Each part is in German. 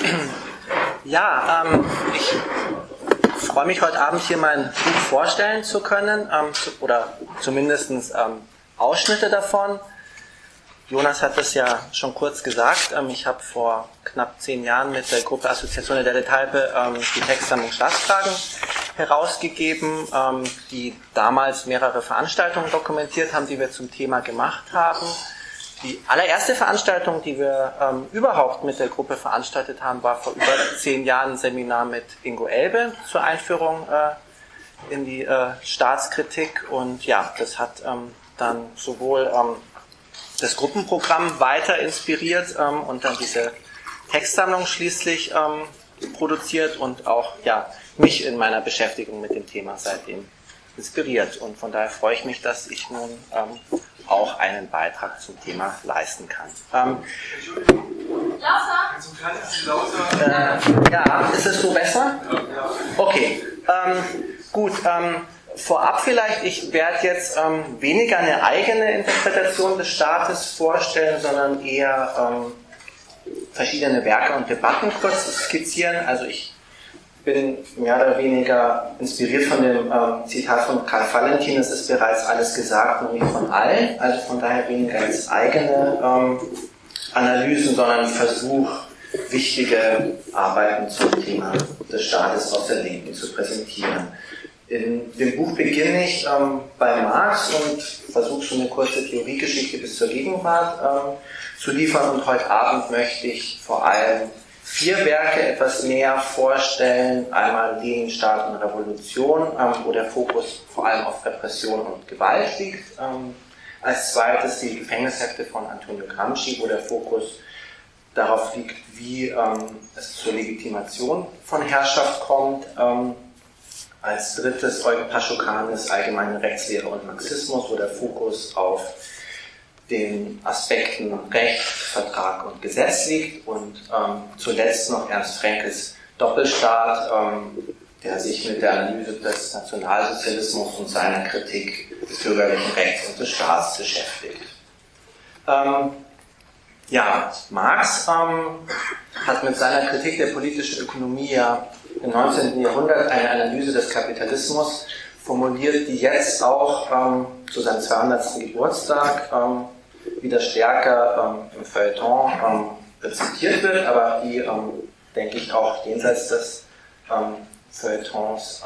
Ja, ich freue mich heute Abend hier mein Buch vorstellen zu können, oder zumindest Ausschnitte davon. Jonas hat es ja schon kurz gesagt. Ich habe vor knapp 10 Jahren mit der Gruppe Associazione delle Talpe die Textsammlung Staatsfragen herausgegeben, die damals mehrere Veranstaltungen dokumentiert haben, die wir zum Thema gemacht haben. Die allererste Veranstaltung, die wir überhaupt mit der Gruppe veranstaltet haben, war vor über 10 Jahren ein Seminar mit Ingo Elbe zur Einführung in die Staatskritik. Und ja, das hat dann sowohl das Gruppenprogramm weiter inspiriert und dann diese Textsammlung schließlich produziert und auch mich in meiner Beschäftigung mit dem Thema seitdem inspiriert. Und von daher freue ich mich, dass ich nun auch einen Beitrag zum Thema leisten kann. Ja, ist es so besser? Okay, gut. Vorab vielleicht, ich werde jetzt weniger eine eigene Interpretation des Staates vorstellen, sondern eher verschiedene Werke und Debatten kurz skizzieren. Also ich bin mehr oder weniger inspiriert von dem Zitat von Karl Valentin, es ist bereits alles gesagt, nur nicht von allen. Also von daher weniger als eigene Analysen, sondern Versuch, wichtige Arbeiten zum Thema des Staates aus der Linken zu präsentieren. In dem Buch beginne ich bei Marx und versuche so eine kurze Theoriegeschichte bis zur Gegenwart zu liefern. Und heute Abend möchte ich vor allem 4 Werke etwas näher vorstellen. Einmal Lenin, Staat und Revolution, wo der Fokus vor allem auf Repression und Gewalt liegt. Als zweites die Gefängnishefte von Antonio Gramsci, wo der Fokus darauf liegt, wie es zur Legitimation von Herrschaft kommt. Als drittes Eugen Paschokanis Allgemeine Rechtslehre und Marxismus, wo der Fokus auf den Aspekten Recht, Vertrag und Gesetz liegt. Und zuletzt noch Ernst Frankls Doppelstaat, der sich mit der Analyse des Nationalsozialismus und seiner Kritik des bürgerlichen Rechts und des Staats beschäftigt. Marx hat mit seiner Kritik der politischen Ökonomie im 19. Jahrhundert eine Analyse des Kapitalismus formuliert, die jetzt auch zu seinem 200. Geburtstag wieder stärker im Feuilleton rezitiert wird, aber die, denke ich, auch jenseits des Feuilletons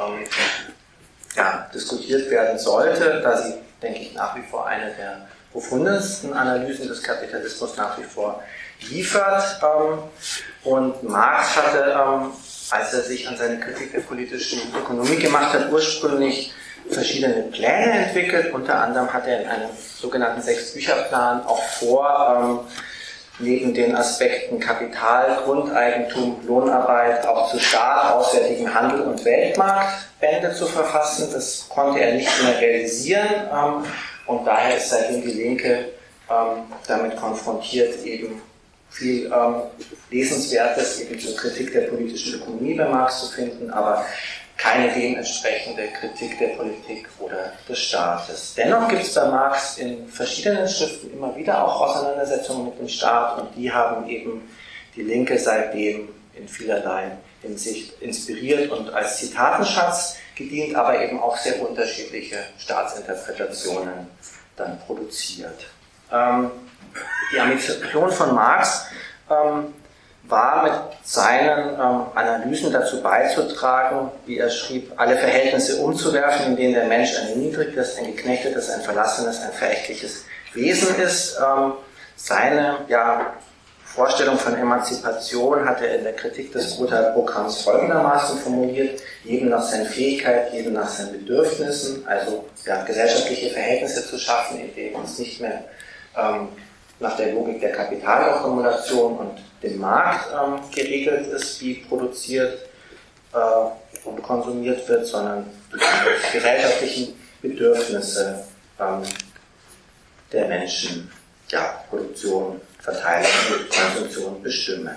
diskutiert werden sollte, da sie, denke ich, nach wie vor eine der profundesten Analysen des Kapitalismus nach wie vor liefert. Und Marx hatte, als er sich an seine Kritik der politischen Ökonomie gemacht hat, ursprünglich verschiedene Pläne entwickelt. Unter anderem hat er in einem sogenannten 6-Bücher-Plan auch vor, neben den Aspekten Kapital, Grundeigentum, Lohnarbeit auch zu Staat, auswärtigem Handel und Weltmarkt Bände zu verfassen. Das konnte er nicht mehr realisieren und daher ist seitdem die Linke damit konfrontiert, eben viel Lesenswertes eben zur Kritik der politischen Ökonomie bei Marx zu finden, aber keine dementsprechende Kritik der Politik oder des Staates. Dennoch gibt es bei Marx in verschiedenen Schriften immer wieder auch Auseinandersetzungen mit dem Staat und die haben eben die Linke seitdem in vielerlei Hinsicht inspiriert und als Zitatenschatz gedient, aber eben auch sehr unterschiedliche Staatsinterpretationen dann produziert. Die Ambition von Marx war mit seinen Analysen dazu beizutragen, wie er schrieb, alle Verhältnisse umzuwerfen, in denen der Mensch ein erniedrigtes, ein geknechtetes, ein verlassenes, ein verächtliches Wesen ist. Seine Vorstellung von Emanzipation hat er in der Kritik des Brutal-Programms folgendermaßen formuliert: jedem nach seinen Fähigkeiten, jedem nach seinen Bedürfnissen, also gesellschaftliche Verhältnisse zu schaffen, in denen uns nicht mehr nach der Logik der Kapitalakkumulation und dem Markt geregelt ist, wie produziert und konsumiert wird, sondern die gesellschaftlichen Bedürfnisse der Menschen, Produktion, Verteilung und Konsumtion bestimmen.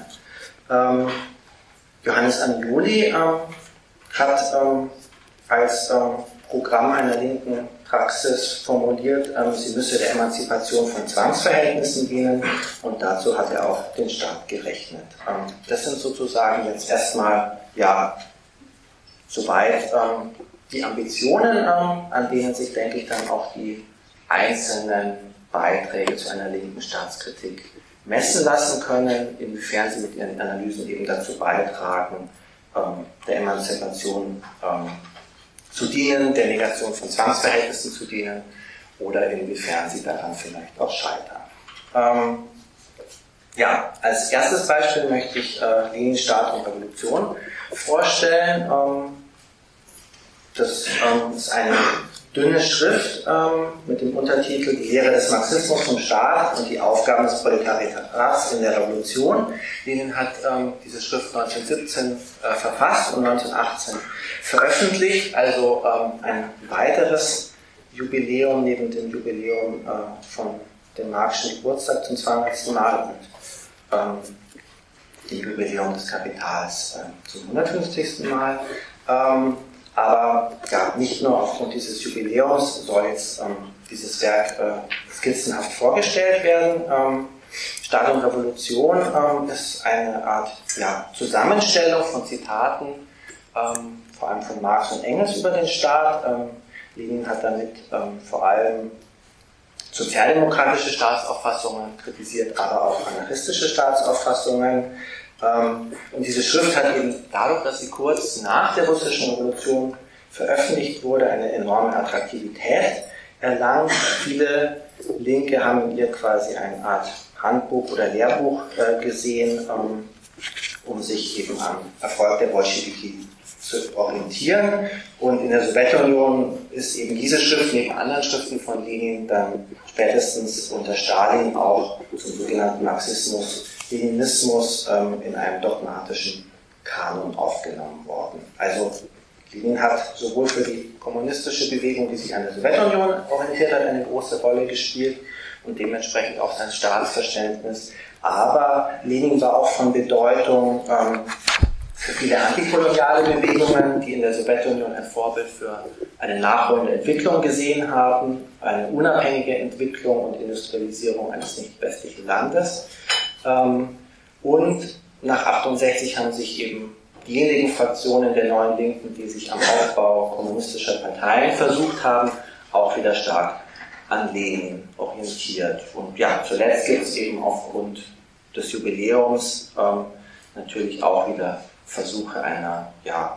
Johannes Agnoli hat als Programm einer linken Praxis formuliert, sie müsse der Emanzipation von Zwangsverhältnissen dienen, und dazu hat er auch den Staat gerechnet. Das sind sozusagen jetzt erstmal, ja, soweit die Ambitionen, an denen sich, denke ich, dann auch die einzelnen Beiträge zu einer linken Staatskritik messen lassen können, inwiefern sie mit ihren Analysen eben dazu beitragen, der Emanzipation zu dienen, der Negation von Zwangsverhältnissen zu dienen, oder inwiefern sie daran vielleicht auch scheitern. Ja, als erstes Beispiel möchte ich Lenin, Staat und Revolution vorstellen. Das ist eine dünne Schrift mit dem Untertitel Die Lehre des Marxismus vom Staat und die Aufgaben des Proletariats in der Revolution. Lenin hat diese Schrift 1917 verfasst und 1918 veröffentlicht, also ein weiteres Jubiläum neben dem Jubiläum von dem Marxischen Geburtstag zum 200. Mal und dem Jubiläum des Kapitals zum 150. Mal. Aber ja, nicht nur aufgrund dieses Jubiläums soll jetzt dieses Werk skizzenhaft vorgestellt werden. Staat und Revolution ist eine Art, ja, Zusammenstellung von Zitaten, vor allem von Marx und Engels über den Staat. Lenin hat damit vor allem sozialdemokratische Staatsauffassungen kritisiert, aber auch anarchistische Staatsauffassungen. Und diese Schrift hat eben dadurch, dass sie kurz nach der russischen Revolution veröffentlicht wurde, eine enorme Attraktivität erlangt. Viele Linke haben in ihr quasi eine Art Handbuch oder Lehrbuch gesehen, um sich eben am Erfolg der Bolschewiki zu orientieren. Und in der Sowjetunion ist eben diese Schrift neben anderen Schriften von Lenin dann spätestens unter Stalin auch zum sogenannten Marxismus, Leninismus in einem dogmatischen Kanon aufgenommen worden. Also Lenin hat sowohl für die kommunistische Bewegung, die sich an der Sowjetunion orientiert hat, eine große Rolle gespielt und dementsprechend auch sein Staatsverständnis. Aber Lenin war auch von Bedeutung für viele antikoloniale Bewegungen, die in der Sowjetunion ein Vorbild für eine nachholende Entwicklung gesehen haben, eine unabhängige Entwicklung und Industrialisierung eines nicht westlichen Landes. Und nach 1968 haben sich eben diejenigen Fraktionen der Neuen Linken, die sich am Aufbau kommunistischer Parteien versucht haben, auch wieder stark an Lenin orientiert. Und ja, zuletzt gibt es eben aufgrund des Jubiläums natürlich auch wieder Versuche einer, ja,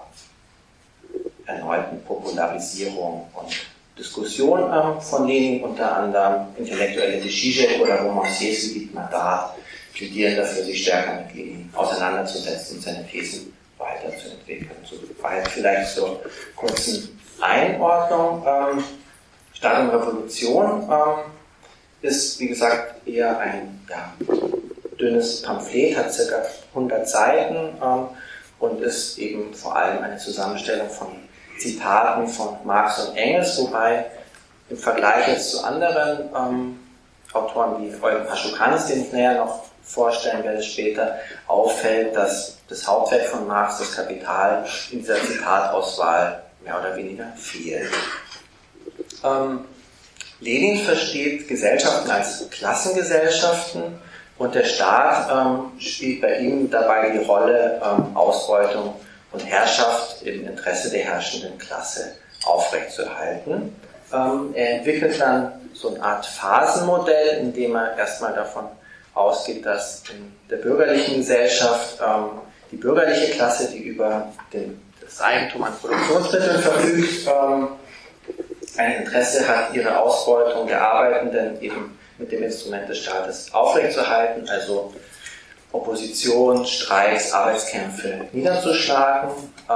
erneuten Popularisierung und Diskussion von Lenin, unter anderem Intellektuelle wie Zizek oder Romancier Sylvie Madat plädieren dafür, sich stärker mit Lenin auseinanderzusetzen und seine Thesen weiterzuentwickeln. Soweit vielleicht zur kurzen Einordnung. Staat und Revolution ist, wie gesagt, eher ein, ja, dünnes Pamphlet, hat ca. 100 Seiten und ist eben vor allem eine Zusammenstellung von Zitaten von Marx und Engels, wobei im Vergleich jetzt zu anderen Autoren wie Eugen Paschukanis, den ich näher noch vorstellen werde später, auffällt, dass das Hauptwerk von Marx, das Kapital, in dieser Zitatauswahl mehr oder weniger fehlt. Lenin versteht Gesellschaften als Klassengesellschaften und der Staat spielt bei ihm dabei die Rolle, Ausbeutung und Herrschaft im Interesse der herrschenden Klasse aufrechtzuerhalten. Er entwickelt dann so eine Art Phasenmodell, in dem er erstmal davon ausgeht, dass in der bürgerlichen Gesellschaft die bürgerliche Klasse, die über das Eigentum an Produktionsmitteln verfügt, ein Interesse hat, ihre Ausbeutung der Arbeitenden eben mit dem Instrument des Staates aufrechtzuerhalten, also Opposition, Streiks, Arbeitskämpfe niederzuschlagen.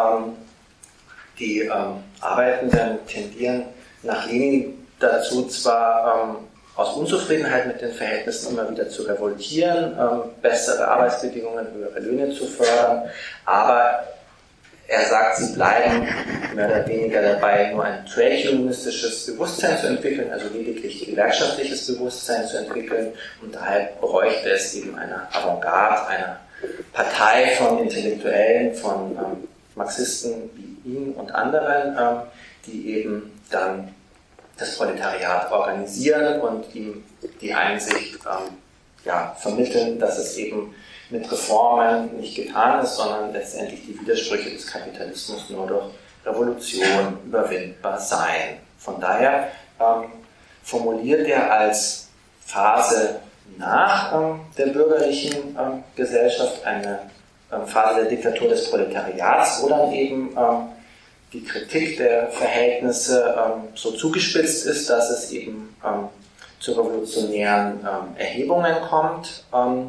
Die Arbeitenden tendieren nach Lenin dazu, zwar aus Unzufriedenheit mit den Verhältnissen immer wieder zu revoltieren, bessere Arbeitsbedingungen, höhere Löhne zu fördern, aber er sagt, sie bleiben mehr oder weniger dabei, nur ein trade-unionistisches Bewusstsein zu entwickeln, also lediglich gewerkschaftliches Bewusstsein zu entwickeln, und daher bräuchte es eben eine Avantgarde, eine Partei von Intellektuellen, von Marxisten wie ihm und anderen, die eben dann das Proletariat organisieren und ihm die Einsicht vermitteln, dass es eben mit Reformen nicht getan ist, sondern letztendlich die Widersprüche des Kapitalismus nur durch Revolution überwindbar seien. Von daher formuliert er als Phase nach der bürgerlichen Gesellschaft eine Phase der Diktatur des Proletariats, wo dann eben die Kritik der Verhältnisse so zugespitzt ist, dass es eben zu revolutionären Erhebungen kommt.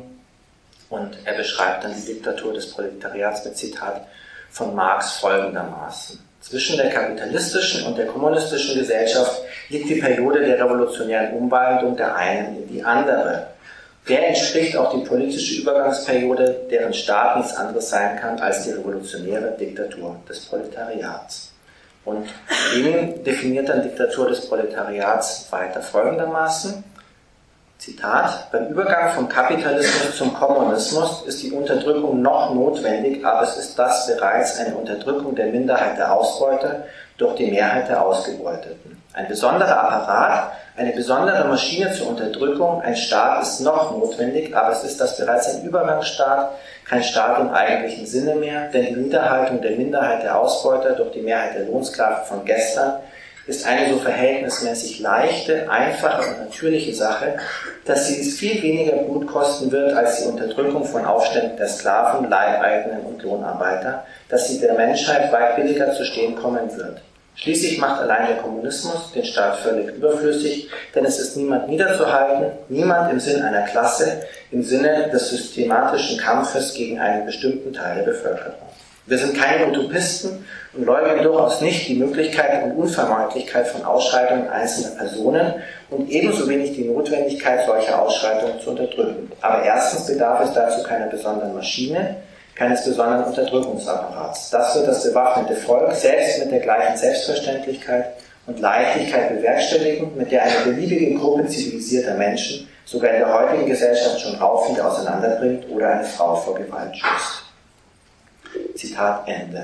Und er beschreibt dann die Diktatur des Proletariats mit Zitat von Marx folgendermaßen: Zwischen der kapitalistischen und der kommunistischen Gesellschaft liegt die Periode der revolutionären Umwandlung der einen in die andere. Der entspricht auch die politische Übergangsperiode, deren Staat nichts anderes sein kann als die revolutionäre Diktatur des Proletariats. Und Lenin definiert dann Diktatur des Proletariats weiter folgendermaßen: Zitat: Beim Übergang vom Kapitalismus zum Kommunismus ist die Unterdrückung noch notwendig, aber es ist das bereits eine Unterdrückung der Minderheit der Ausbeuter durch die Mehrheit der Ausgebeuteten. Ein besonderer Apparat, eine besondere Maschine zur Unterdrückung, ein Staat ist noch notwendig, aber es ist das bereits ein Übergangsstaat, kein Staat im eigentlichen Sinne mehr, denn die Niederhaltung der Minderheit der Ausbeuter durch die Mehrheit der Lohnsklaven von gestern ist eine so verhältnismäßig leichte, einfache und natürliche Sache, dass sie es viel weniger Blut kosten wird als die Unterdrückung von Aufständen der Sklaven, Leibeigenen und Lohnarbeiter, dass sie der Menschheit weit billiger zu stehen kommen wird. Schließlich macht allein der Kommunismus den Staat völlig überflüssig, denn es ist niemand niederzuhalten, niemand im Sinn einer Klasse, im Sinne des systematischen Kampfes gegen einen bestimmten Teil der Bevölkerung. Wir sind keine Utopisten und leugnen durchaus nicht die Möglichkeit und Unvermeidlichkeit von Ausschreitungen einzelner Personen und ebenso wenig die Notwendigkeit solcher Ausschreitungen zu unterdrücken. Aber erstens bedarf es dazu keiner besonderen Maschine, keines besonderen Unterdrückungsapparats. Das wird das bewaffnete Volk selbst mit der gleichen Selbstverständlichkeit und Leichtigkeit bewerkstelligen, mit der eine beliebige Gruppe zivilisierter Menschen sogar in der heutigen Gesellschaft schon Raubvieh auseinanderbringt oder eine Frau vor Gewalt schützt. Zitat Ende.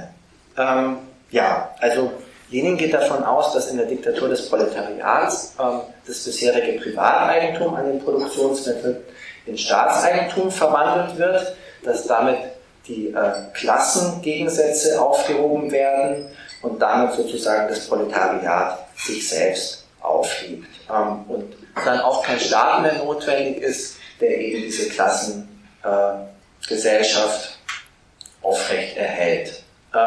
Also Lenin geht davon aus, dass in der Diktatur des Proletariats das bisherige Privateigentum an den Produktionsmitteln in Staatseigentum verwandelt wird, dass damit die Klassengegensätze aufgehoben werden und damit sozusagen das Proletariat sich selbst aufhebt. Und dann auch kein Staat mehr notwendig ist, der eben diese Klassengesellschaft aufrecht erhält.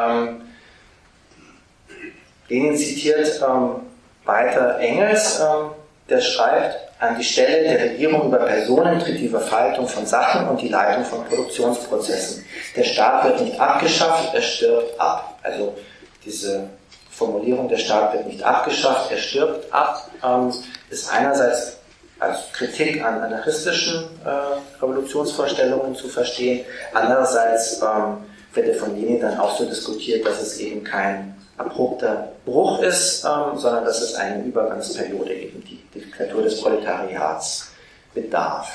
Lenin zitiert weiter Engels, der schreibt: An die Stelle der Regierung über Personen tritt die Verwaltung von Sachen und die Leitung von Produktionsprozessen. Der Staat wird nicht abgeschafft, er stirbt ab. Also diese Formulierung, der Staat wird nicht abgeschafft, er stirbt ab, ist einerseits als Kritik an anarchistischen Revolutionsvorstellungen zu verstehen, andererseits wird von Lenin dann auch so diskutiert, dass es eben kein abrupter Bruch ist, sondern dass es eine Übergangsperiode, eben die Diktatur des Proletariats, bedarf.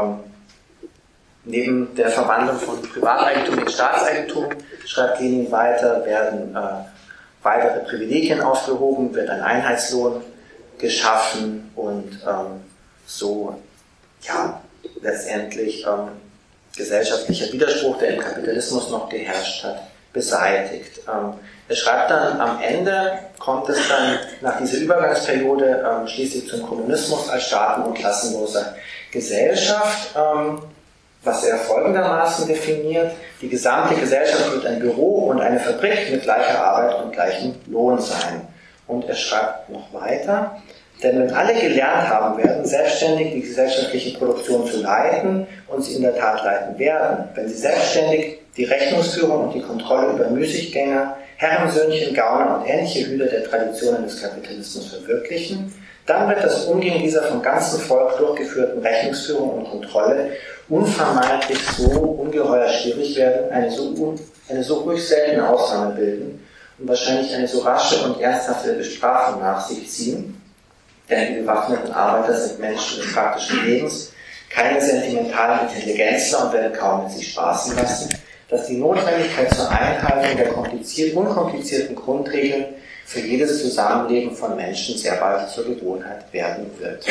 Neben der Verwandlung von Privateigentum in Staatseigentum, schreibt Lenin weiter, werden weitere Privilegien aufgehoben, wird ein Einheitslohn geschaffen und so letztendlich gesellschaftlicher Widerspruch, der im Kapitalismus noch geherrscht hat, beseitigt. Er schreibt dann, am Ende kommt es dann nach dieser Übergangsperiode schließlich zum Kommunismus als staaten- und klassenloser Gesellschaft, was er folgendermaßen definiert: Die gesamte Gesellschaft wird ein Büro und eine Fabrik mit gleicher Arbeit und gleichem Lohn sein. Und er schreibt noch weiter: Denn wenn alle gelernt haben werden, selbstständig die gesellschaftliche Produktion zu leiten und sie in der Tat leiten werden, wenn sie selbstständig die Rechnungsführung und die Kontrolle über Müßiggänger, Herrensöhnchen, Gauner und ähnliche Hüter der Traditionen des Kapitalismus verwirklichen, dann wird das Umgehen dieser vom ganzen Volk durchgeführten Rechnungsführung und Kontrolle unvermeidlich so ungeheuer schwierig werden, eine so ruhig seltene Ausnahme bilden und wahrscheinlich eine so rasche und ernsthafte Bestrafung nach sich ziehen, denn die bewaffneten Arbeiter sind Menschen des praktischen Lebens, keine sentimentalen Intelligenzler und werden kaum mit sich spaßen lassen, dass die Notwendigkeit zur Einhaltung der unkomplizierten Grundregeln für jedes Zusammenleben von Menschen sehr bald zur Gewohnheit werden wird.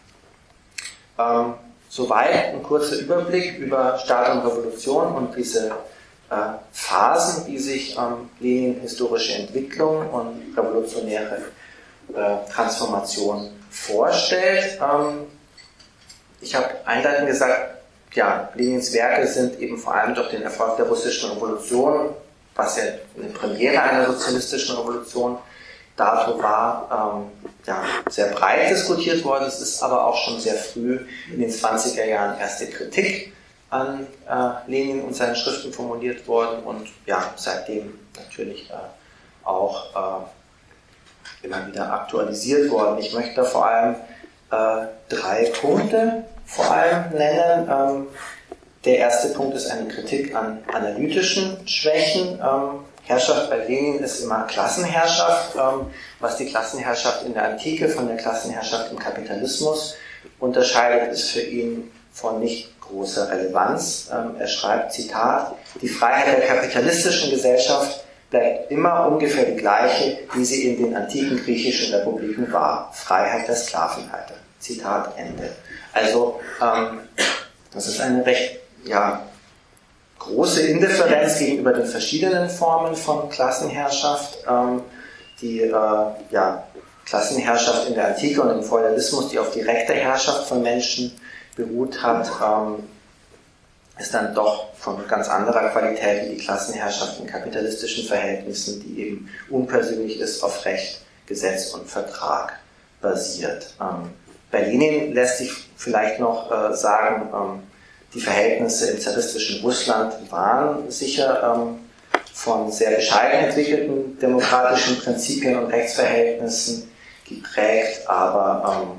Soweit ein kurzer Überblick über Staat und Revolution und diese Phasen, die sich Lenin historische Entwicklung und revolutionäre Transformation vorstellt. Ich habe einleitend gesagt, ja, Lenins Werke sind eben vor allem durch den Erfolg der russischen Revolution, was ja eine Premiere einer sozialistischen Revolution dato war, ja, sehr breit diskutiert worden. Es ist aber auch schon sehr früh in den 20er Jahren erste Kritik an Lenin und seinen Schriften formuliert worden und ja, seitdem natürlich auch immer wieder aktualisiert worden. Ich möchte da vor allem 3 Punkte vor allem nennen. Der erste Punkt ist eine Kritik an analytischen Schwächen. Herrschaft bei Lenin ist immer Klassenherrschaft. Was die Klassenherrschaft in der Antike von der Klassenherrschaft im Kapitalismus unterscheidet, ist für ihn von nicht großer Relevanz. Er schreibt, Zitat, die Freiheit der kapitalistischen Gesellschaft bleibt immer ungefähr die gleiche, wie sie in den antiken griechischen Republiken war. Freiheit der Sklavenhalter. Zitat Ende. Also, das ist eine recht, ja, große Indifferenz gegenüber den verschiedenen Formen von Klassenherrschaft. Die ja, Klassenherrschaft in der Antike und im Feudalismus, die auf direkter Herrschaft von Menschen beruht hat, ist dann doch von ganz anderer Qualität wie die Klassenherrschaft in kapitalistischen Verhältnissen, die eben unpersönlich ist, auf Recht, Gesetz und Vertrag basiert. Bei Lenin lässt sich vielleicht noch sagen, die Verhältnisse im zaristischen Russland waren sicher von sehr bescheiden entwickelten demokratischen Prinzipien und Rechtsverhältnissen geprägt, aber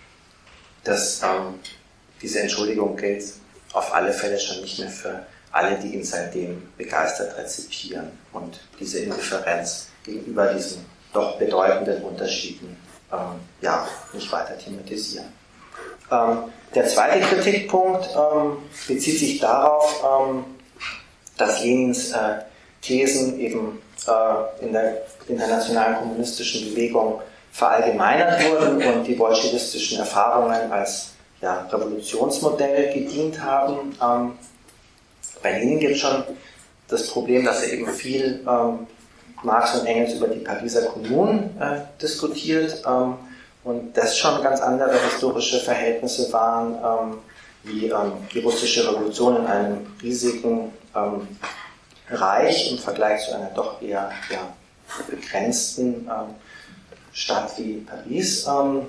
diese Entschuldigung gilt auf alle Fälle schon nicht mehr für alle, die ihn seitdem begeistert rezipieren und diese Indifferenz gegenüber diesen doch bedeutenden Unterschieden ja, nicht weiter thematisieren. Der zweite Kritikpunkt bezieht sich darauf, dass Lenins Thesen eben in der internationalen kommunistischen Bewegung verallgemeinert wurden und die bolschewistischen Erfahrungen als ja, Revolutionsmodell gedient haben. Bei Lenin gibt es schon das Problem, dass er eben viel Marx und Engels über die Pariser Kommune diskutiert und das schon ganz andere historische Verhältnisse waren, wie die russische Revolution in einem riesigen Reich im Vergleich zu einer doch eher ja, begrenzten Stadt wie Paris.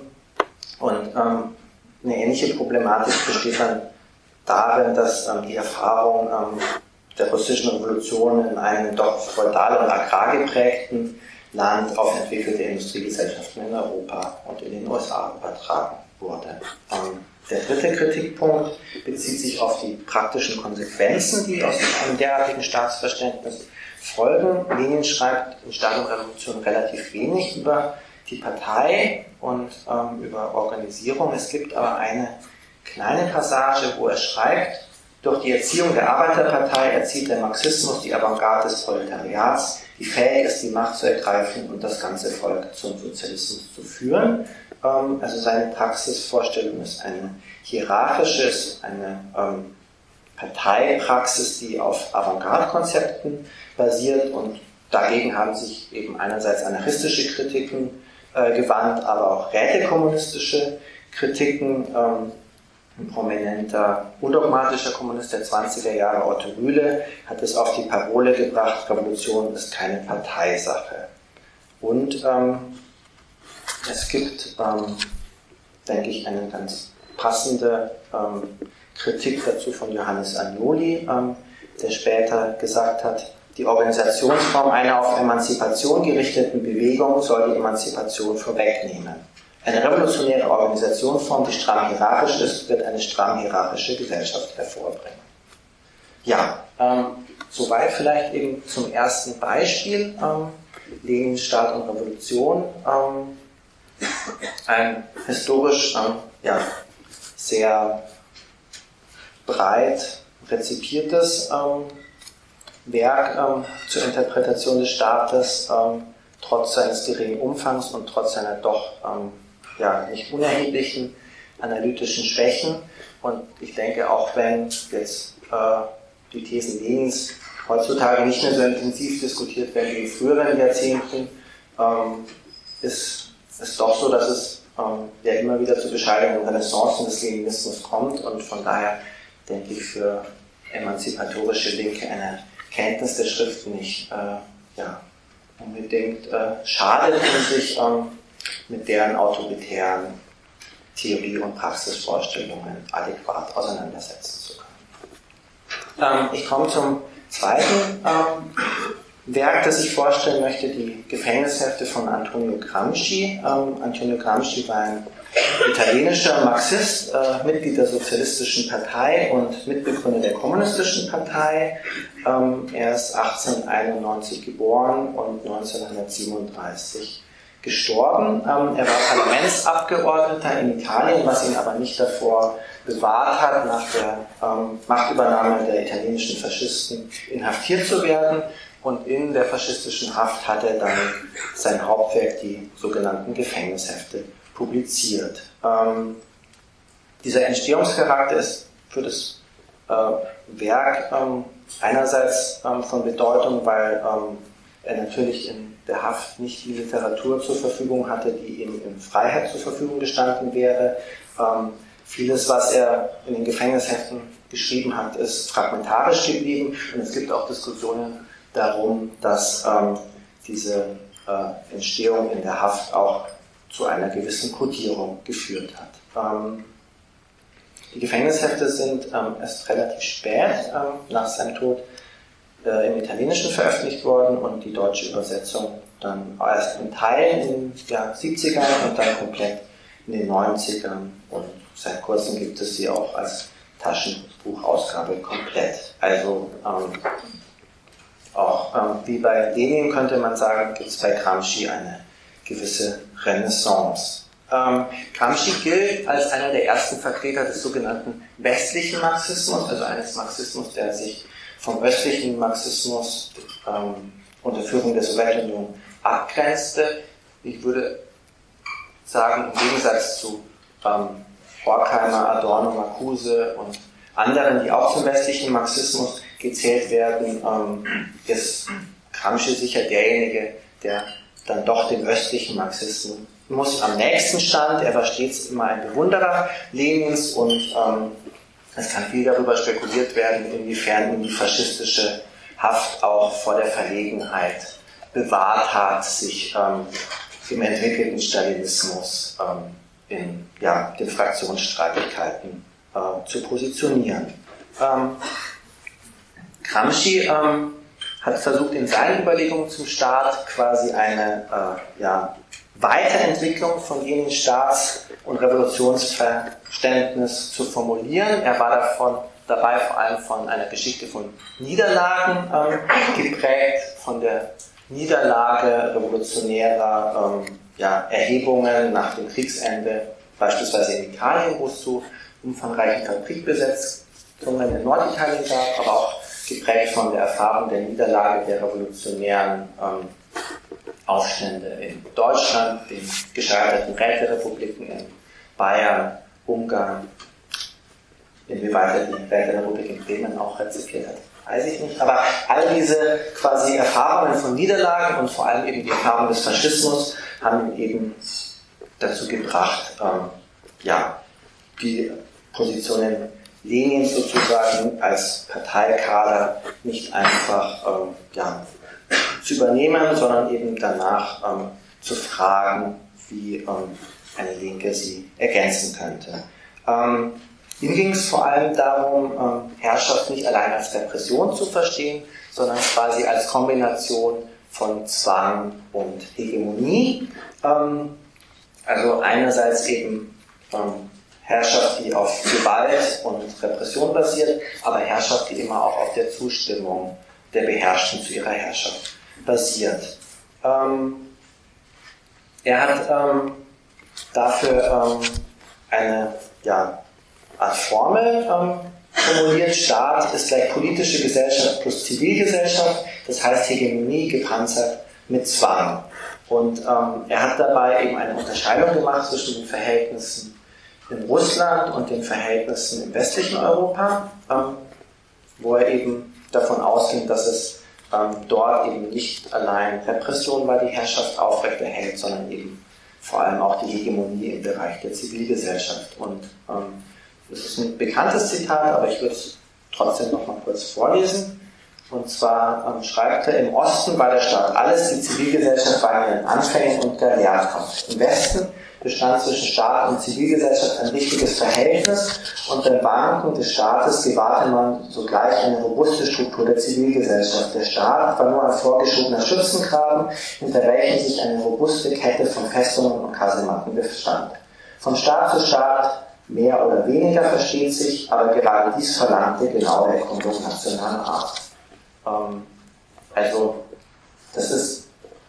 Und eine ähnliche Problematik besteht dann darin, dass die Erfahrung der russischen Revolution in einem doch feudal und agrargeprägten Land auf entwickelte Industriegesellschaften in Europa und in den USA übertragen wurde. Der dritte Kritikpunkt bezieht sich auf die praktischen Konsequenzen, die aus einem derartigen Staatsverständnis folgen. Lenin schreibt in Staat und Revolution relativ wenig über die Partei und über Organisierung. Es gibt aber eine kleine Passage, wo er schreibt, durch die Erziehung der Arbeiterpartei erzieht der Marxismus die Avantgarde des Proletariats, die fähig ist, die Macht zu ergreifen und das ganze Volk zum Sozialismus zu führen. Also seine Praxisvorstellung ist eine hierarchische, eine Parteipraxis, die auf Avantgarde-Konzepten basiert und dagegen haben sich eben einerseits anarchistische Kritiken gewandt, aber auch rätekommunistische Kritiken. Ein prominenter, undogmatischer Kommunist der 20er Jahre, Otto Rühle, hat es auf die Parole gebracht, Revolution ist keine Parteisache. Und es gibt, denke ich, eine ganz passende Kritik dazu von Johannes Agnoli, der später gesagt hat, die Organisationsform einer auf Emanzipation gerichteten Bewegung soll die Emanzipation vorwegnehmen. Eine revolutionäre Organisationsform, die stramm hierarchisch ist, wird eine stramm hierarchische Gesellschaft hervorbringen. Ja, soweit vielleicht eben zum ersten Beispiel. Lenins Staat und Revolution. Ein historisch ja, sehr breit rezipiertes Werk zur Interpretation des Staates, trotz seines geringen Umfangs und trotz seiner doch nicht unerheblichen analytischen Schwächen. Und ich denke, auch wenn jetzt die Thesen Lenins heutzutage nicht mehr so intensiv diskutiert werden wie in früheren Jahrzehnten, ist es doch so, dass es immer wieder zu bescheidenen Renaissancen des Leninismus kommt, und von daher denke ich, für emanzipatorische Linke eine Kenntnis der Schriften nicht unbedingt schadet, um sich mit deren autoritären Theorie- und Praxisvorstellungen adäquat auseinandersetzen zu können. Ich komme zum zweiten Werk, das ich vorstellen möchte, die Gefängnishefte von Antonio Gramsci. Antonio Gramsci war ein italienischer Marxist, Mitglied der Sozialistischen Partei und Mitbegründer der Kommunistischen Partei. Er ist 1891 geboren und 1937 gestorben. Er war Parlamentsabgeordneter in Italien, was ihn aber nicht davor bewahrt hat, nach der Machtübernahme der italienischen Faschisten inhaftiert zu werden. Und in der faschistischen Haft hat er dann sein Hauptwerk, die sogenannten Gefängnishefte, publiziert. Dieser Entstehungscharakter ist für das Werk einerseits von Bedeutung, weil er natürlich in der Haft nicht die Literatur zur Verfügung hatte, die ihm in Freiheit zur Verfügung gestanden wäre. Vieles, was er in den Gefängnisheften geschrieben hat, ist fragmentarisch geblieben, und es gibt auch Diskussionen darum, dass diese Entstehung in der Haft auch zu einer gewissen Kodierung geführt hat. Die Gefängnishefte sind erst relativ spät nach seinem Tod im Italienischen veröffentlicht worden, und die deutsche Übersetzung dann erst in Teilen in den 70ern und dann komplett in den 90ern, und seit kurzem gibt es sie auch als Taschenbuchausgabe komplett. Also auch wie bei Lenin könnte man sagen, gibt es bei Gramsci eine gewisse Renaissance. Gramsci gilt als einer der ersten Vertreter des sogenannten westlichen Marxismus, also eines Marxismus, der sich vom östlichen Marxismus unter Führung der Sowjetunion abgrenzte. Ich würde sagen, im Gegensatz zu Horkheimer, Adorno, Marcuse und anderen, die auch zum westlichen Marxismus gezählt werden, ist Gramsci sicher derjenige, der dann doch dem östlichen Marxismus am nächsten stand. Er war stets immer ein Bewunderer Lenins, und es kann viel darüber spekuliert werden, inwiefern ihn die faschistische Haft auch vor der Verlegenheit bewahrt hat, sich im entwickelten Stalinismus in den Fraktionsstreitigkeiten zu positionieren. Gramsci hat versucht, in seinen Überlegungen zum Staat quasi eine Weiterentwicklung von Lenins Staats- und Revolutionsverständnis zu formulieren. Er war dabei vor allem von einer Geschichte von Niederlagen geprägt, von der Niederlage revolutionärer Erhebungen nach dem Kriegsende, beispielsweise in Italien, wo es zu umfangreichen Fabrikbesetzungen in Norditalien gab, aber auch geprägt von der Erfahrung der Niederlage der revolutionären Aufstände in Deutschland, den gescheiterten Räterepubliken in Bayern, Ungarn. Inwieweit er die Räterepublik in Bremen auch rezipiert hat, weiß ich nicht. Aber all diese quasi Erfahrungen von Niederlagen und vor allem eben die Erfahrung des Faschismus haben ihn eben dazu gebracht, die Positionen Lenins sozusagen als Parteikader nicht einfach zu übernehmen, sondern eben danach zu fragen, wie eine Linke sie ergänzen könnte. Ihm ging es vor allem darum, Herrschaft nicht allein als Repression zu verstehen, sondern quasi als Kombination von Zwang und Hegemonie. Also einerseits eben Herrschaft, die auf Gewalt und Repression basiert, aber Herrschaft, die immer auch auf der Zustimmung der Beherrschten zu ihrer Herrschaft basiert. Er hat dafür eine Art Formel formuliert, Staat ist gleich politische Gesellschaft plus Zivilgesellschaft, das heißt Hegemonie gepanzert mit Zwang. Und er hat dabei eben eine Unterscheidung gemacht zwischen den Verhältnissen in Russland und den Verhältnissen im westlichen Europa, wo er eben davon ausging, dass es dort eben nicht allein Repression war, die Herrschaft aufrechterhält, sondern eben vor allem auch die Hegemonie im Bereich der Zivilgesellschaft. Und das ist ein bekanntes Zitat, aber ich würde es trotzdem noch mal kurz vorlesen. Und zwar schreibt er, im Osten war der Staat alles, die Zivilgesellschaft war in den Anfängen und der Lehrkraft. Im Westen bestand zwischen Staat und Zivilgesellschaft ein richtiges Verhältnis und beim Wanken des Staates gewahrte man sogleich eine robuste Struktur der Zivilgesellschaft. Der Staat war nur ein vorgeschobener Schützengraben, hinter welchem sich eine robuste Kette von Festungen und Kasematten bestand. Von Staat zu Staat mehr oder weniger versteht sich, aber gerade dies verlangte genaue Erkundung nationaler Art. Also, das ist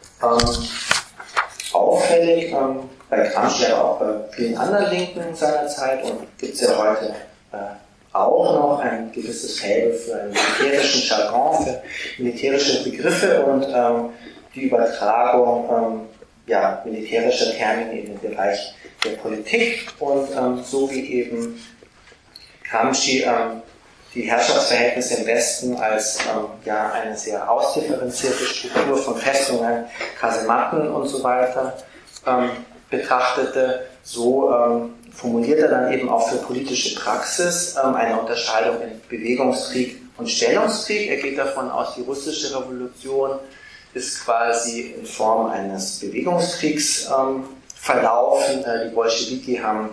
auffällig bei Gramsci, aber auch bei vielen anderen Linken seiner Zeit, und gibt es ja heute auch noch ein gewisses Faible für einen militärischen Jargon, für militärische Begriffe und die Übertragung militärischer Termine in den Bereich der Politik, und so wie eben Gramsci die Herrschaftsverhältnisse im Westen als eine sehr ausdifferenzierte Struktur von Festungen, Kasematten und so weiter betrachtete, so formuliert er dann eben auch für politische Praxis eine Unterscheidung in Bewegungskrieg und Stellungskrieg. Er geht davon aus, die russische Revolution ist quasi in Form eines Bewegungskriegs verlaufen. Die Bolschewiki haben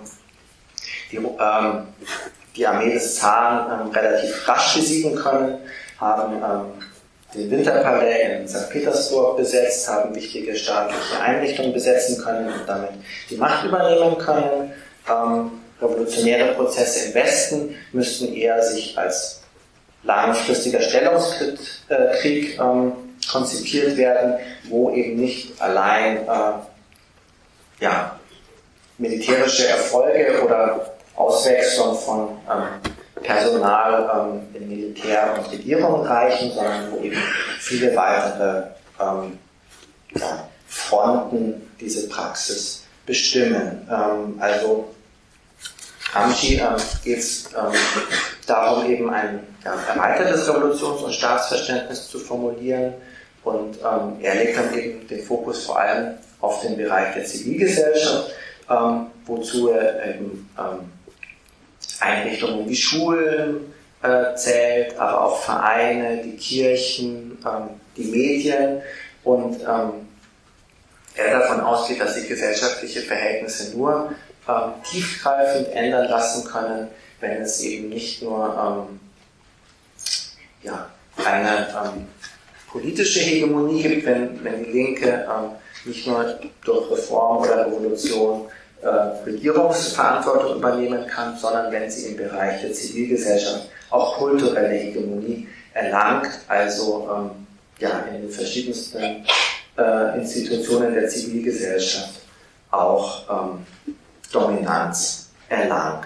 die Armee des Zaren relativ rasch besiegen können, haben den Winterpalais in St. Petersburg besetzt, haben wichtige staatliche Einrichtungen besetzen können und damit die Macht übernehmen können. Revolutionäre Prozesse im Westen müssten eher sich als langfristiger Stellungskrieg konzipiert werden, wo eben nicht allein militärische Erfolge oder Auswechslung von Personal in Militär und Regierung reichen, sondern wo eben viele weitere Fronten diese Praxis bestimmen. Also Gramsci geht es darum, eben ein erweitertes Revolutions- und Staatsverständnis zu formulieren, und er legt dann eben den Fokus vor allem auf den Bereich der Zivilgesellschaft, wozu er eben Einrichtungen wie Schulen zählt, aber auch Vereine, die Kirchen, die Medien, und er davon ausgeht, dass sich gesellschaftliche Verhältnisse nur tiefgreifend ändern lassen können, wenn es eben nicht nur eine politische Hegemonie gibt, wenn die Linke nicht nur durch Reform oder Revolution Regierungsverantwortung übernehmen kann, sondern wenn sie im Bereich der Zivilgesellschaft auch kulturelle Hegemonie erlangt, also in den verschiedensten Institutionen der Zivilgesellschaft auch Dominanz erlangt.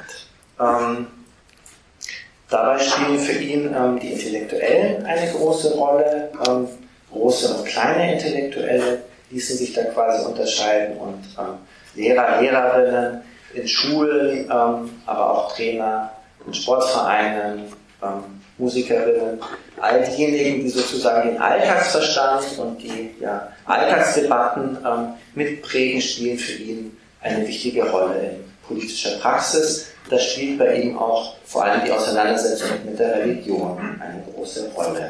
Dabei spielen für ihn die Intellektuellen eine große Rolle. Große und kleine Intellektuelle ließen sich da quasi unterscheiden, und Lehrer, Lehrerinnen in Schulen, aber auch Trainer in Sportvereinen, Musikerinnen, all diejenigen, die sozusagen den Alltagsverstand und die Alltagsdebatten mitprägen, spielen für ihn eine wichtige Rolle in politischer Praxis. Da spielt bei ihm auch vor allem die Auseinandersetzung mit der Religion eine große Rolle.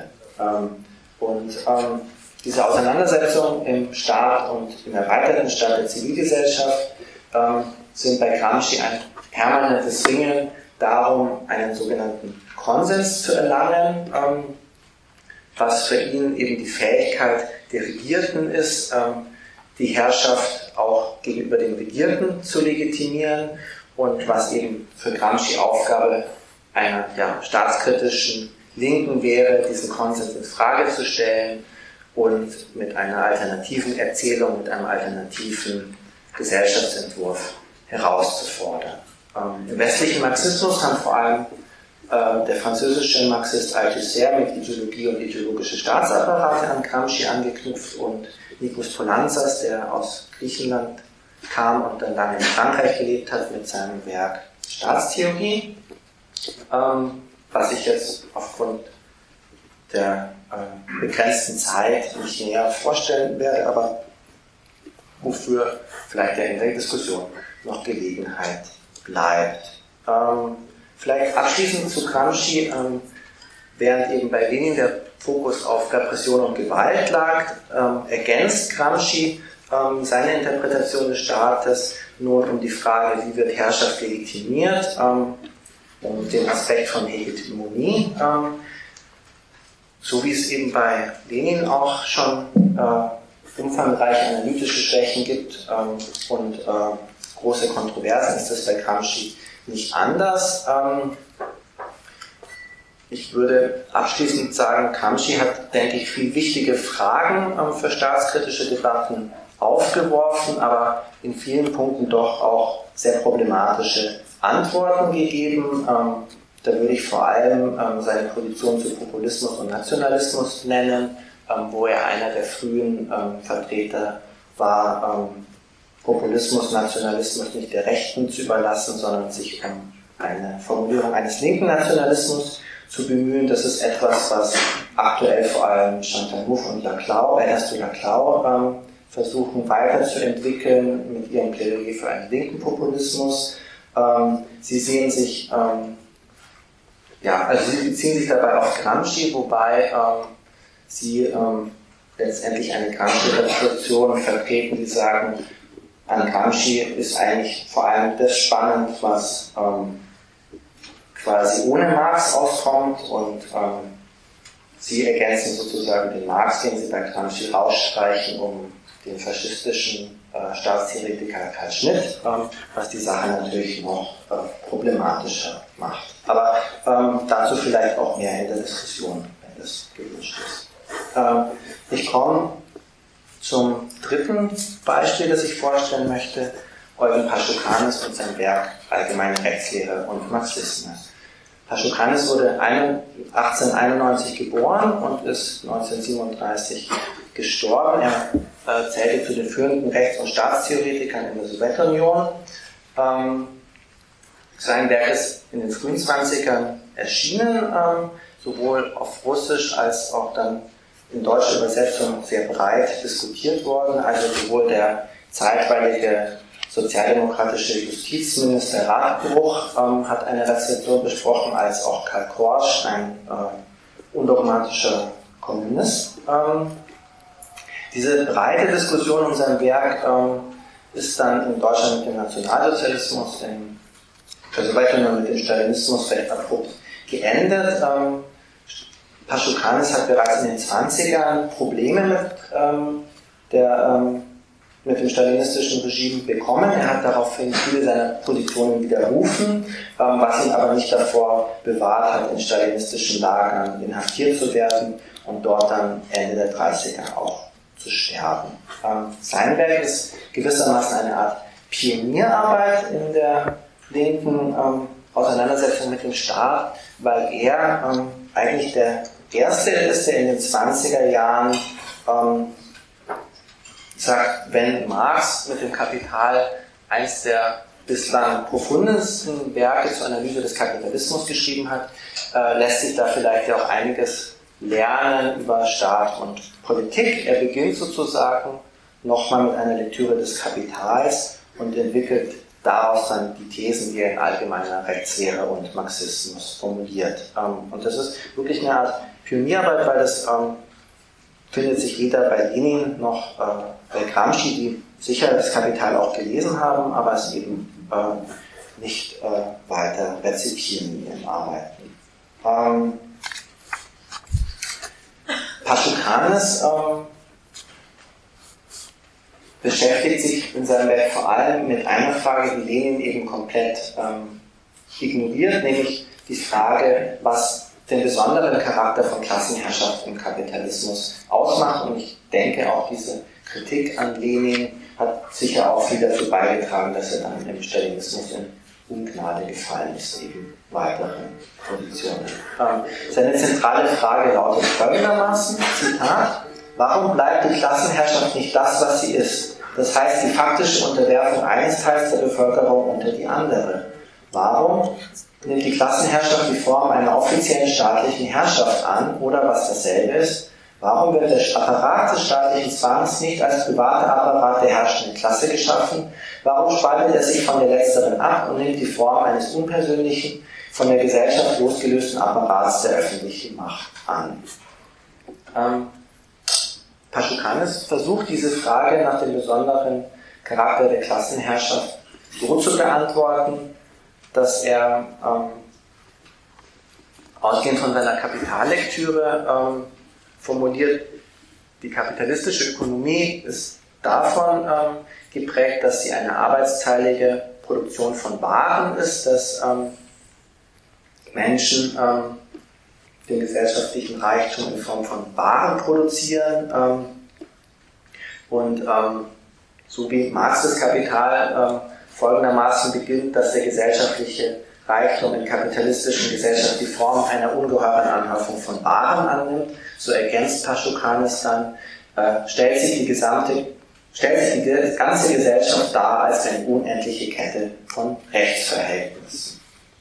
Diese Auseinandersetzung im Staat und im erweiterten Staat der Zivilgesellschaft sind bei Gramsci ein permanentes Ringen darum, einen sogenannten Konsens zu erlangen, was für ihn eben die Fähigkeit der Regierten ist, die Herrschaft auch gegenüber den Regierten zu legitimieren, und was eben für Gramsci Aufgabe einer staatskritischen Linken wäre, diesen Konsens in Frage zu stellen und mit einer alternativen Erzählung, mit einem alternativen Gesellschaftsentwurf herauszufordern. Im westlichen Marxismus haben vor allem der französische Marxist Althusser mit Ideologie und ideologische Staatsapparate an Gramsci angeknüpft und Nikos Poulantzas, der aus Griechenland kam und dann lange in Frankreich gelebt hat, mit seinem Werk Staatstheorie, was ich jetzt aufgrund der begrenzten Zeit nicht näher vorstellen werde, aber wofür vielleicht in der Diskussion noch Gelegenheit bleibt. Vielleicht abschließend zu Gramsci, während eben bei Lenin der Fokus auf Repression und Gewalt lag, ergänzt Gramsci seine Interpretation des Staates nun um die Frage, wie wird Herrschaft legitimiert, um den Aspekt von Hegemonie, so wie es eben bei Lenin auch schon umfangreiche analytische Schwächen gibt und große Kontroversen, ist das bei Gramsci nicht anders. Ich würde abschließend sagen, Gramsci hat, denke ich, viele wichtige Fragen für staatskritische Debatten aufgeworfen, aber in vielen Punkten doch auch sehr problematische Antworten gegeben. Da würde ich vor allem seine Position zu Populismus und Nationalismus nennen, wo er einer der frühen Vertreter war, Populismus, Nationalismus nicht der Rechten zu überlassen, sondern sich um eine Formulierung eines linken Nationalismus zu bemühen. Das ist etwas, was aktuell vor allem Chantal Mouffe und Ernesto Laclau versuchen weiterzuentwickeln mit ihrem Plädoyer für einen linken Populismus. Sie sehen sich, sie beziehen sich dabei auf Gramsci, wobei sie letztendlich eine Gramsci-Reputation vertreten, die sagen, an Gramsci ist eigentlich vor allem das spannend, was quasi ohne Marx auskommt, und sie ergänzen sozusagen den Marx, den sie bei Gramsci rausstreichen, um den faschistischen Staatstheoretiker Karl Schmitt, was die Sache natürlich noch problematischer macht. Aber dazu vielleicht auch mehr in der Diskussion, wenn das gewünscht ist. Ich komme zum dritten Beispiel, das ich vorstellen möchte, Eugen Paschukanis und sein Werk Allgemeine Rechtslehre und Marxismus. Paschukanis wurde 1891 geboren und ist 1937 gestorben. Er zählte zu den führenden Rechts- und Staatstheoretikern in der Sowjetunion. Sein Werk ist in den frühen 20ern erschienen, sowohl auf Russisch als auch dann in deutscher Übersetzung sehr breit diskutiert worden. Also sowohl der zeitweilige sozialdemokratische Justizminister Radbruch hat eine Rezension besprochen, als auch Karl Korsch, ein undogmatischer Kommunist. Diese breite Diskussion um sein Werk ist dann in Deutschland mit dem Nationalsozialismus, in der Sowjetunion mit dem Stalinismus recht abrupt geendet. Paschukanis hat bereits in den 20ern Probleme mit dem stalinistischen Regime bekommen. Er hat daraufhin viele seiner Positionen widerrufen, was ihn aber nicht davor bewahrt hat, in stalinistischen Lagern inhaftiert zu werden und dort dann Ende der 30er auch zu sterben. Sein Werk ist gewissermaßen eine Art Pionierarbeit in der linken Auseinandersetzung mit dem Staat, weil er eigentlich der Erste ist, der in den 20er Jahren sagt, wenn Marx mit dem Kapital eins der bislang profundesten Werke zur Analyse des Kapitalismus geschrieben hat, lässt sich da vielleicht ja auch einiges lernen über Staat und Politik. Er beginnt sozusagen nochmal mit einer Lektüre des Kapitals und entwickelt daraus dann die Thesen, die er in allgemeiner Rechtslehre und Marxismus formuliert. Und das ist wirklich eine Art Pionierarbeit, weil das findet sich weder bei Lenin noch bei Gramsci, die sicher das Kapital auch gelesen haben, aber es eben nicht weiter rezipieren in ihren Arbeiten. Paschukanis beschäftigt sich in seinem Werk vor allem mit einer Frage, die Lenin eben komplett ignoriert, nämlich die Frage, was den besonderen Charakter von Klassenherrschaft im Kapitalismus ausmacht. Und ich denke, auch diese Kritik an Lenin hat sicher auch viel dazu beigetragen, dass er dann im Stalinismus in Ungnade gefallen ist, eben weitere Positionen. Seine zentrale Frage lautet folgendermaßen, Zitat, warum bleibt die Klassenherrschaft nicht das, was sie ist? Das heißt, die faktische Unterwerfung eines Teils der Bevölkerung unter die andere. Warum nimmt die Klassenherrschaft die Form einer offiziellen staatlichen Herrschaft an, oder was dasselbe ist? Warum wird der Apparat des staatlichen Zwangs nicht als privater Apparat der herrschenden Klasse geschaffen? Warum spaltet er sich von der letzteren ab und nimmt die Form eines unpersönlichen, von der Gesellschaft losgelösten Apparats der öffentlichen Macht an? Paschukanis versucht diese Frage nach dem besonderen Charakter der Klassenherrschaft so zu beantworten, dass er ausgehend von seiner Kapitallektüre formuliert, die kapitalistische Ökonomie ist davon geprägt, dass sie eine arbeitsteilige Produktion von Waren ist, dass Menschen den gesellschaftlichen Reichtum in Form von Waren produzieren und so wie Marx das Kapital folgendermaßen beginnt, dass der gesellschaftliche Reichtum in kapitalistischen Gesellschaften die Form einer ungeheuren Anhäufung von Waren annimmt, so ergänzt Paschukanis dann, stellt sich die ganze Gesellschaft dar als eine unendliche Kette von Rechtsverhältnissen.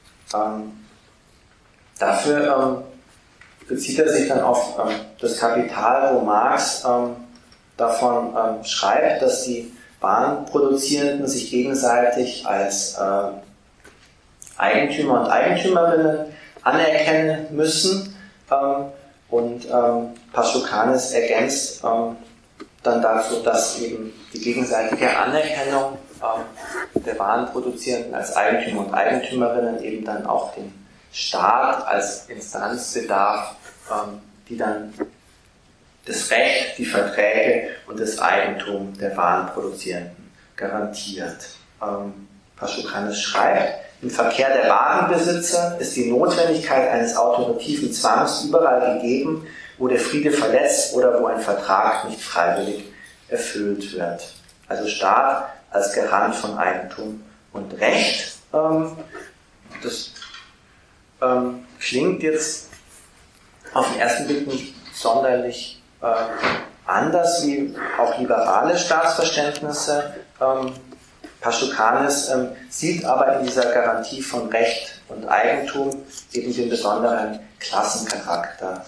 Dafür bezieht er sich dann auf das Kapital, wo Marx davon schreibt, dass die Warenproduzierenden sich gegenseitig als Eigentümer und Eigentümerinnen anerkennen müssen und Paschukanis ergänzt dann dazu, dass eben die gegenseitige Anerkennung der Warenproduzierenden als Eigentümer und Eigentümerinnen eben dann auch den Staat als Instanz bedarf, die dann das Recht, die Verträge und das Eigentum der Warenproduzierenden garantiert. Paschukanis schreibt, im Verkehr der Warenbesitzer ist die Notwendigkeit eines autorativen Zwangs überall gegeben, wo der Friede verletzt oder wo ein Vertrag nicht freiwillig erfüllt wird. Also Staat als Garant von Eigentum und Recht. Das klingt jetzt auf den ersten Blick nicht sonderlich anders wie auch liberale Staatsverständnisse. Paschukanis sieht aber in dieser Garantie von Recht und Eigentum eben den besonderen Klassencharakter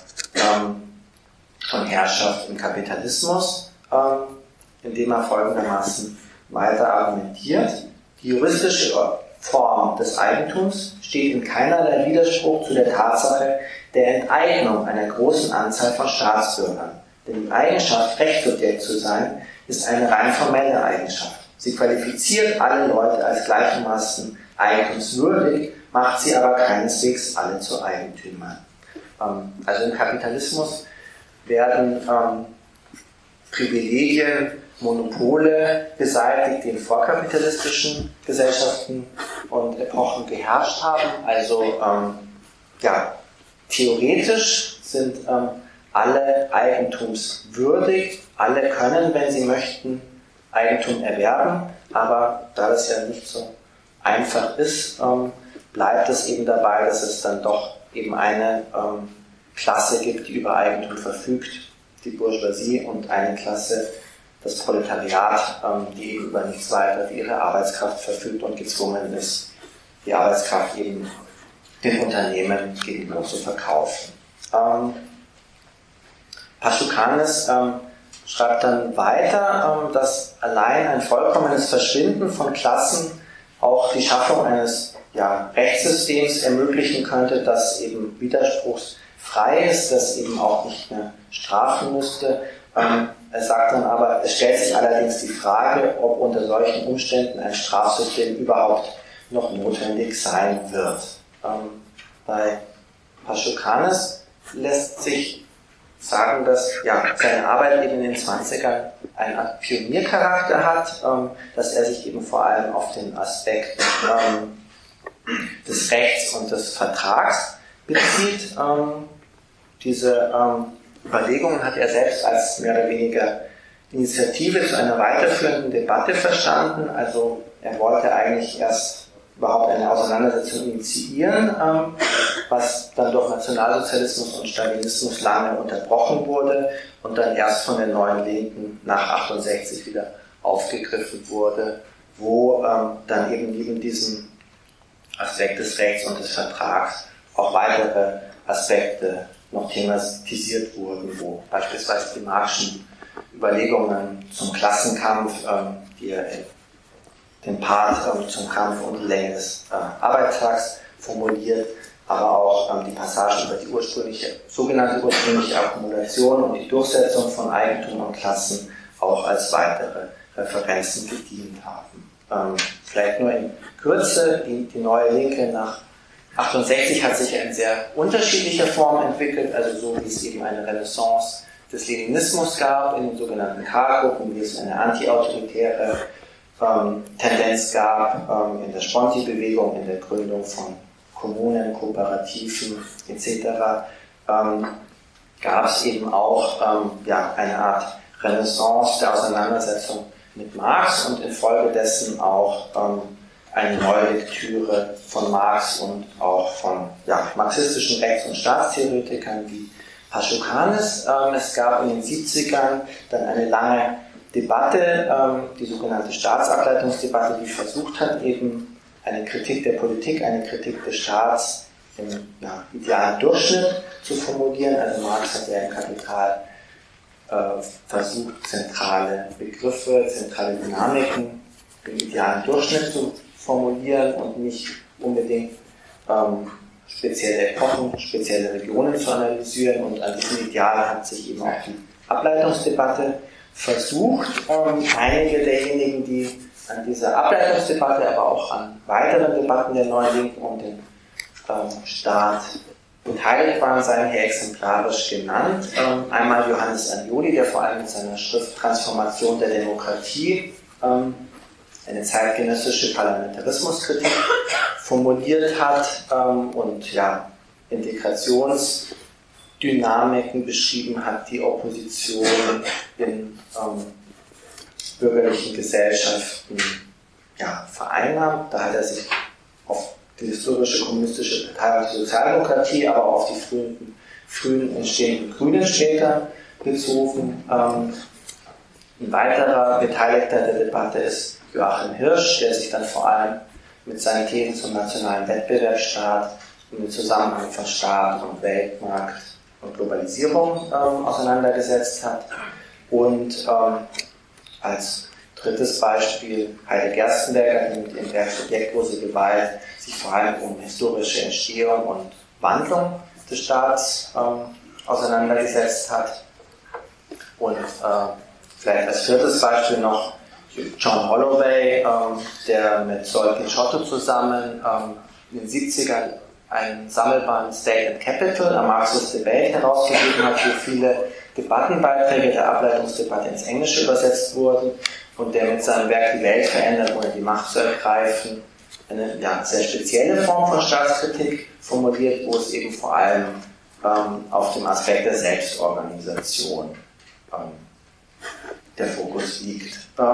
von Herrschaft im Kapitalismus, indem er folgendermaßen weiter argumentiert. Die juristische Form des Eigentums steht in keinerlei Widerspruch zu der Tatsache der Enteignung einer großen Anzahl von Staatsbürgern. Denn die Eigenschaft, Rechtssubjekt zu sein, ist eine rein formelle Eigenschaft. Sie qualifiziert alle Leute als gleichermaßen eigentumswürdig, macht sie aber keineswegs alle zu Eigentümern. Also im Kapitalismus werden Privilegien, Monopole beseitigt, die in vorkapitalistischen Gesellschaften und Epochen geherrscht haben. Also theoretisch sind alle eigentumswürdig, alle können, wenn sie möchten, Eigentum erwerben, aber da das ja nicht so einfach ist, bleibt es eben dabei, dass es dann doch eben eine Klasse gibt, die über Eigentum verfügt, die Bourgeoisie, und eine Klasse, das Proletariat, die eben über nichts weiter wie ihre Arbeitskraft verfügt und gezwungen ist, die Arbeitskraft eben den Unternehmen gegenüber zu verkaufen. Paschukanis schreibt dann weiter, dass allein ein vollkommenes Verschwinden von Klassen auch die Schaffung eines Rechtssystems ermöglichen könnte, das eben widerspruchsfrei ist, das eben auch nicht mehr strafen müsste. Er sagt dann aber, es stellt sich allerdings die Frage, ob unter solchen Umständen ein Strafsystem überhaupt noch notwendig sein wird. Bei Paschukanis lässt sich sagen, dass seine Arbeit eben in den 20ern eine Art Pioniercharakter hat, dass er sich eben vor allem auf den Aspekt des Rechts und des Vertrags bezieht. Diese Überlegungen hat er selbst als mehr oder weniger Initiative zu einer weiterführenden Debatte verstanden. Also er wollte eigentlich erst überhaupt eine Auseinandersetzung initiieren, was dann durch Nationalsozialismus und Stalinismus lange unterbrochen wurde und dann erst von den neuen Linken nach 68 wieder aufgegriffen wurde, wo dann eben neben diesem Aspekt des Rechts und des Vertrags auch weitere Aspekte noch thematisiert wurden, wo beispielsweise die Marxischen Überlegungen zum Klassenkampf, die den Part zum Kampf und die Länge des Arbeitstags formuliert, aber auch die Passagen über die sogenannte ursprüngliche Akkumulation und die Durchsetzung von Eigentum und Klassen auch als weitere Referenzen gedient haben. Vielleicht nur in Kürze, die neue Linke nach 68 hat sich in sehr unterschiedlicher Form entwickelt, also so wie es eben eine Renaissance des Leninismus gab in den sogenannten K-Gruppen, wie es eine antiautoritäre Tendenz gab in der Sponti-Bewegung, in der Gründung von Kommunen, Kooperativen etc., gab es eben auch eine Art Renaissance der Auseinandersetzung mit Marx und infolgedessen auch eine neue Lektüre von Marx und auch von marxistischen Rechts- und Staatstheoretikern wie Paschukanis. Es gab in den 70ern dann eine lange Debatte, die sogenannte Staatsableitungsdebatte, die versucht hat, eben eine Kritik der Politik, eine Kritik des Staats im idealen Durchschnitt zu formulieren. Also Marx hat ja im Kapital versucht, zentrale Begriffe, zentrale Dynamiken im idealen Durchschnitt zu formulieren und nicht unbedingt spezielle Epochen, spezielle Regionen zu analysieren. Und an diesem Ideal hat sich eben auch die Ableitungsdebatte versucht. Einige derjenigen, die an dieser Ableitungsdebatte, aber auch an weiteren Debatten der Neuen Linken um den Staat beteiligt waren, seien hier exemplarisch genannt. Einmal Johannes Agnoli, der vor allem mit seiner Schrift Transformation der Demokratie eine zeitgenössische Parlamentarismuskritik formuliert hat und Integrationsdynamiken beschrieben hat, die Opposition in bürgerlichen Gesellschaften vereinnahmt. Da hat er sich auf die historische kommunistische Partei und die Sozialdemokratie, aber auch auf die frühen entstehenden Grünen später bezogen. Ein weiterer Beteiligter der Debatte ist Joachim Hirsch, der sich dann vor allem mit seinen Thesen zum nationalen Wettbewerbsstaat und dem Zusammenhang von Staat und Weltmarkt und Globalisierung auseinandergesetzt hat. Und als drittes Beispiel Heide Gerstenberger, die mit ihrem Werk Subjektlose Gewalt sich vor allem um historische Entstehung und Wandlung des Staats auseinandergesetzt hat. Und vielleicht als viertes Beispiel noch John Holloway, der mit Sol Picciotto zusammen in den 70ern einen Sammelband State and Capital, a Marxist Debate, herausgegeben hat, wo viele Debattenbeiträge der Ableitungsdebatte ins Englische übersetzt wurden und der mit seinem Werk Die Welt verändert, ohne die Macht zu ergreifen, eine sehr spezielle Form von Staatskritik formuliert, wo es eben vor allem auf dem Aspekt der Selbstorganisation der Fokus liegt.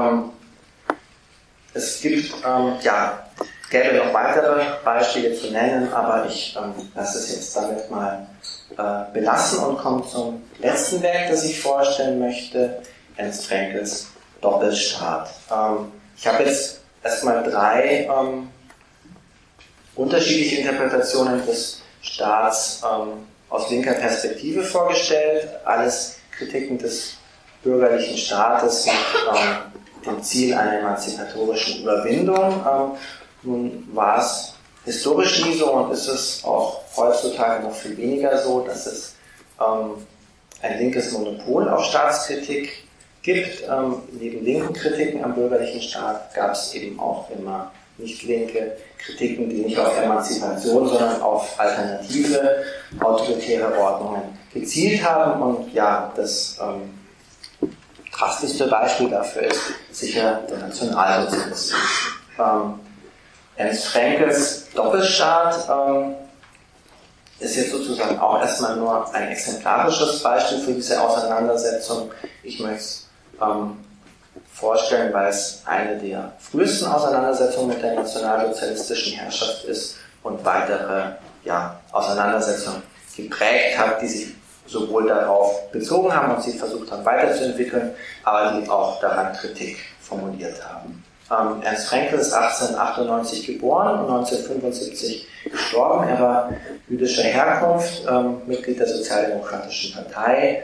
Es gibt, gäbe noch weitere Beispiele zu nennen, aber ich lasse es jetzt damit mal belassen und komme zum letzten Werk, das ich vorstellen möchte, Ernst Frankls Doppelstaat. Ich habe jetzt erstmal drei unterschiedliche Interpretationen des Staats aus linker Perspektive vorgestellt, alles Kritiken des bürgerlichen Staates mit dem Ziel einer emanzipatorischen Überwindung. Nun war es historisch nie so und ist es auch heutzutage noch viel weniger so, dass es ein linkes Monopol auf Staatskritik gibt. Neben linken Kritiken am bürgerlichen Staat gab es eben auch immer nicht linke Kritiken, die nicht auf Emanzipation, sondern auf alternative autoritäre Ordnungen gezielt haben. Und das drastischste Beispiel dafür ist sicher der Nationalsozialismus. Ernst Frankls Doppelstaat ist jetzt sozusagen auch erstmal nur ein exemplarisches Beispiel für diese Auseinandersetzung. Ich möchte es vorstellen, weil es eine der frühesten Auseinandersetzungen mit der nationalsozialistischen Herrschaft ist und weitere Auseinandersetzungen geprägt hat, die sich sowohl darauf bezogen haben und sie versucht haben weiterzuentwickeln, aber die auch daran Kritik formuliert haben. Ernst Fraenkel ist 1898 geboren und 1975 gestorben. Er war jüdischer Herkunft, Mitglied der Sozialdemokratischen Partei,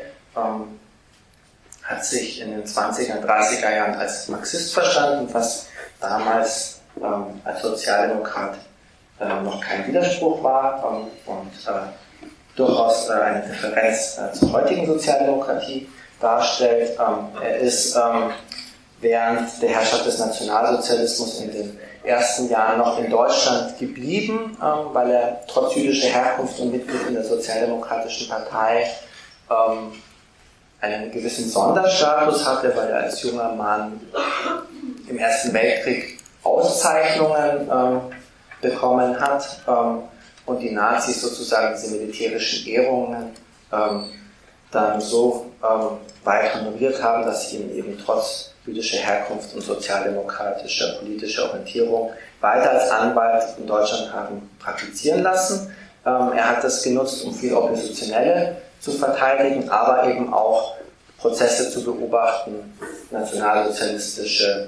hat sich in den 20er und 30er Jahren als Marxist verstanden, was damals als Sozialdemokrat noch kein Widerspruch war und durchaus eine Differenz zur heutigen Sozialdemokratie darstellt. Er ist während der Herrschaft des Nationalsozialismus in den ersten Jahren noch in Deutschland geblieben, weil er trotz jüdischer Herkunft und Mitglied in der Sozialdemokratischen Partei einen gewissen Sonderstatus hatte, weil er als junger Mann im Ersten Weltkrieg Auszeichnungen bekommen hat und die Nazis sozusagen diese militärischen Ehrungen dann so weit honoriert haben, dass sie ihn eben trotz jüdischer Herkunft und sozialdemokratischer politischer Orientierung weiter als Anwalt in Deutschland haben praktizieren lassen. Er hat das genutzt, um viele Oppositionelle zu verteidigen, aber eben auch Prozesse zu beobachten, nationalsozialistische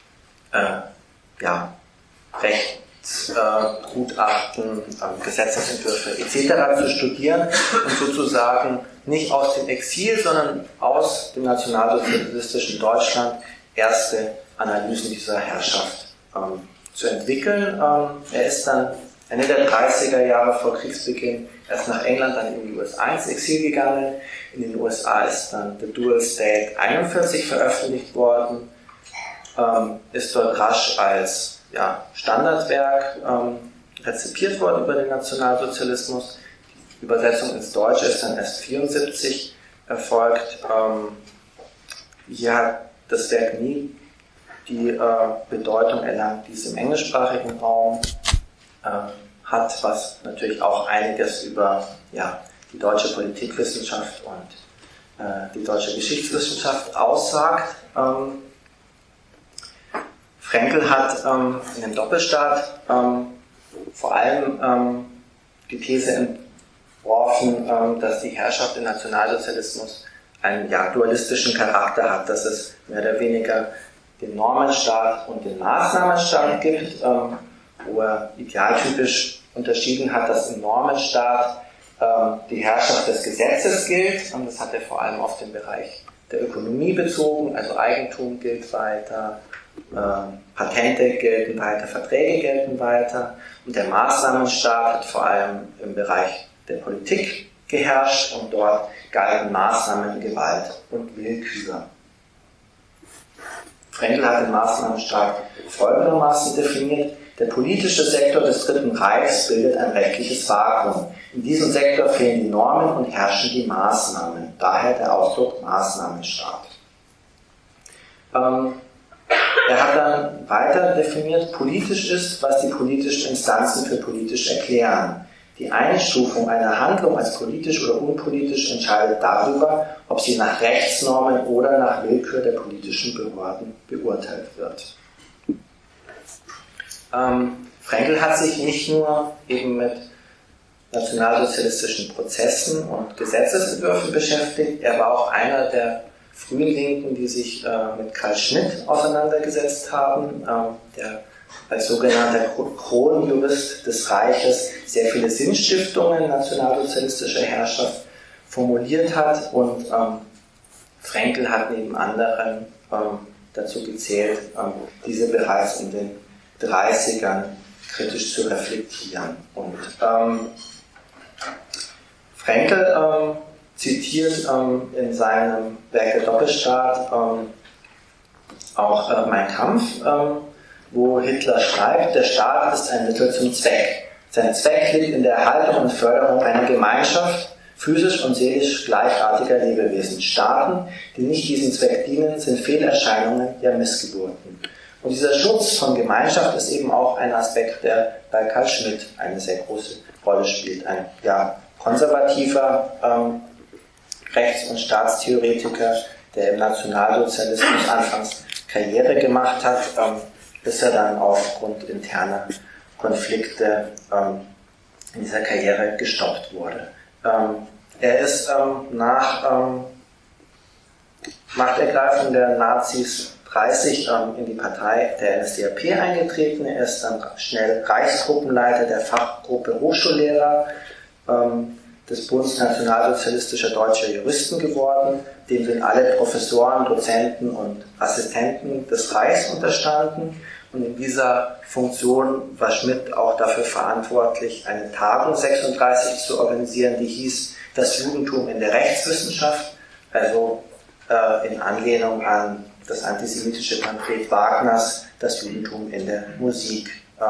Rechtsgutachten, Gesetzesentwürfe etc. zu studieren und sozusagen nicht aus dem Exil, sondern aus dem nationalsozialistischen Deutschland erste Analysen dieser Herrschaft zu entwickeln. Er ist dann Ende der 30er Jahre vor Kriegsbeginn erst nach England, dann in die USA ins Exil gegangen. In den USA ist dann The Dual State 41 veröffentlicht worden, ist dort rasch als Standardwerk rezipiert worden über den Nationalsozialismus. Die Übersetzung ins Deutsche ist dann erst 1974 erfolgt. Hier hat das Werk nie die Bedeutung erlangt, die es im englischsprachigen Raum hat, was natürlich auch einiges über die deutsche Politikwissenschaft und die deutsche Geschichtswissenschaft aussagt. Fraenkel hat in dem Doppelstaat vor allem die These entworfen, dass die Herrschaft im Nationalsozialismus einen dualistischen Charakter hat, dass es mehr oder weniger den Normenstaat und den Maßnahmenstaat gibt, wo er idealtypisch unterschieden hat, dass im Normenstaat die Herrschaft des Gesetzes gilt, und das hat er vor allem auf den Bereich der Ökonomie bezogen, also Eigentum gilt weiter, Patente gelten weiter, Verträge gelten weiter, und der Maßnahmenstaat hat vor allem im Bereich der Politik geherrscht und dort galten Maßnahmen, Gewalt und Willkür. Fraenkel hat den Maßnahmenstaat folgendermaßen definiert: Der politische Sektor des Dritten Reichs bildet ein rechtliches Vakuum. In diesem Sektor fehlen die Normen und herrschen die Maßnahmen. Daher der Ausdruck Maßnahmenstaat. Er hat dann weiter definiert, politisch ist, was die politischen Instanzen für politisch erklären. Die Einstufung einer Handlung als politisch oder unpolitisch entscheidet darüber, ob sie nach Rechtsnormen oder nach Willkür der politischen Behörden beurteilt wird. Fraenkel hat sich nicht nur eben mit nationalsozialistischen Prozessen und Gesetzesentwürfen beschäftigt, er war auch einer der frühen Linken, die sich mit Carl Schmitt auseinandergesetzt haben, der als sogenannter Kronjurist des Reiches sehr viele Sinnstiftungen nationalsozialistischer Herrschaft formuliert hat, und Fraenkel hat neben anderen dazu gezählt, diese bereits in den 30ern kritisch zu reflektieren. Und Fraenkel zitiert in seinem Werk Der Doppelstaat auch Mein Kampf, wo Hitler schreibt: Der Staat ist ein Mittel zum Zweck. Sein Zweck liegt in der Erhaltung und Förderung einer Gemeinschaft physisch und seelisch gleichartiger Lebewesen. Staaten, die nicht diesem Zweck dienen, sind Fehlerscheinungen, ja Missgeburten. Und dieser Schutz von Gemeinschaft ist eben auch ein Aspekt, der bei Carl Schmitt eine sehr große Rolle spielt. Ein konservativer Rechts- und Staatstheoretiker, der im Nationalsozialismus anfangs Karriere gemacht hat, bis er dann aufgrund interner Konflikte in dieser Karriere gestoppt wurde. Er ist nach Machtergreifung der Nazis 30 in die Partei der NSDAP eingetreten. Er ist dann schnell Reichsgruppenleiter der Fachgruppe Hochschullehrer des Bundes nationalsozialistischer deutscher Juristen geworden. Dem sind alle Professoren, Dozenten und Assistenten des Reichs unterstanden. Und in dieser Funktion war Schmidt auch dafür verantwortlich, eine Tagung 36 zu organisieren, die hieß Das Judentum in der Rechtswissenschaft, also in Anlehnung an das antisemitische Pamphlet Wagners, Das Judentum in der Musik.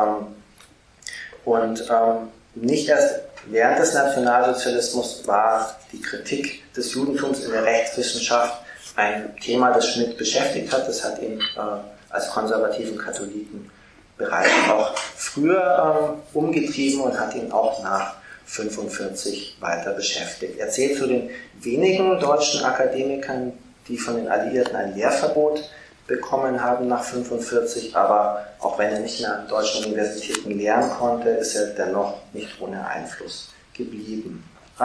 Nicht erst während des Nationalsozialismus war die Kritik des Judentums in der Rechtswissenschaft ein Thema, das Schmidt beschäftigt hat. Das hat ihn als konservativen Katholiken bereits auch früher umgetrieben und hat ihn auch nach 1945 weiter beschäftigt. Er zählt zu den wenigen deutschen Akademikern, die von den Alliierten ein Lehrverbot bekommen haben nach 1945, aber auch wenn er nicht mehr an deutschen Universitäten lehren konnte, ist er dennoch nicht ohne Einfluss geblieben.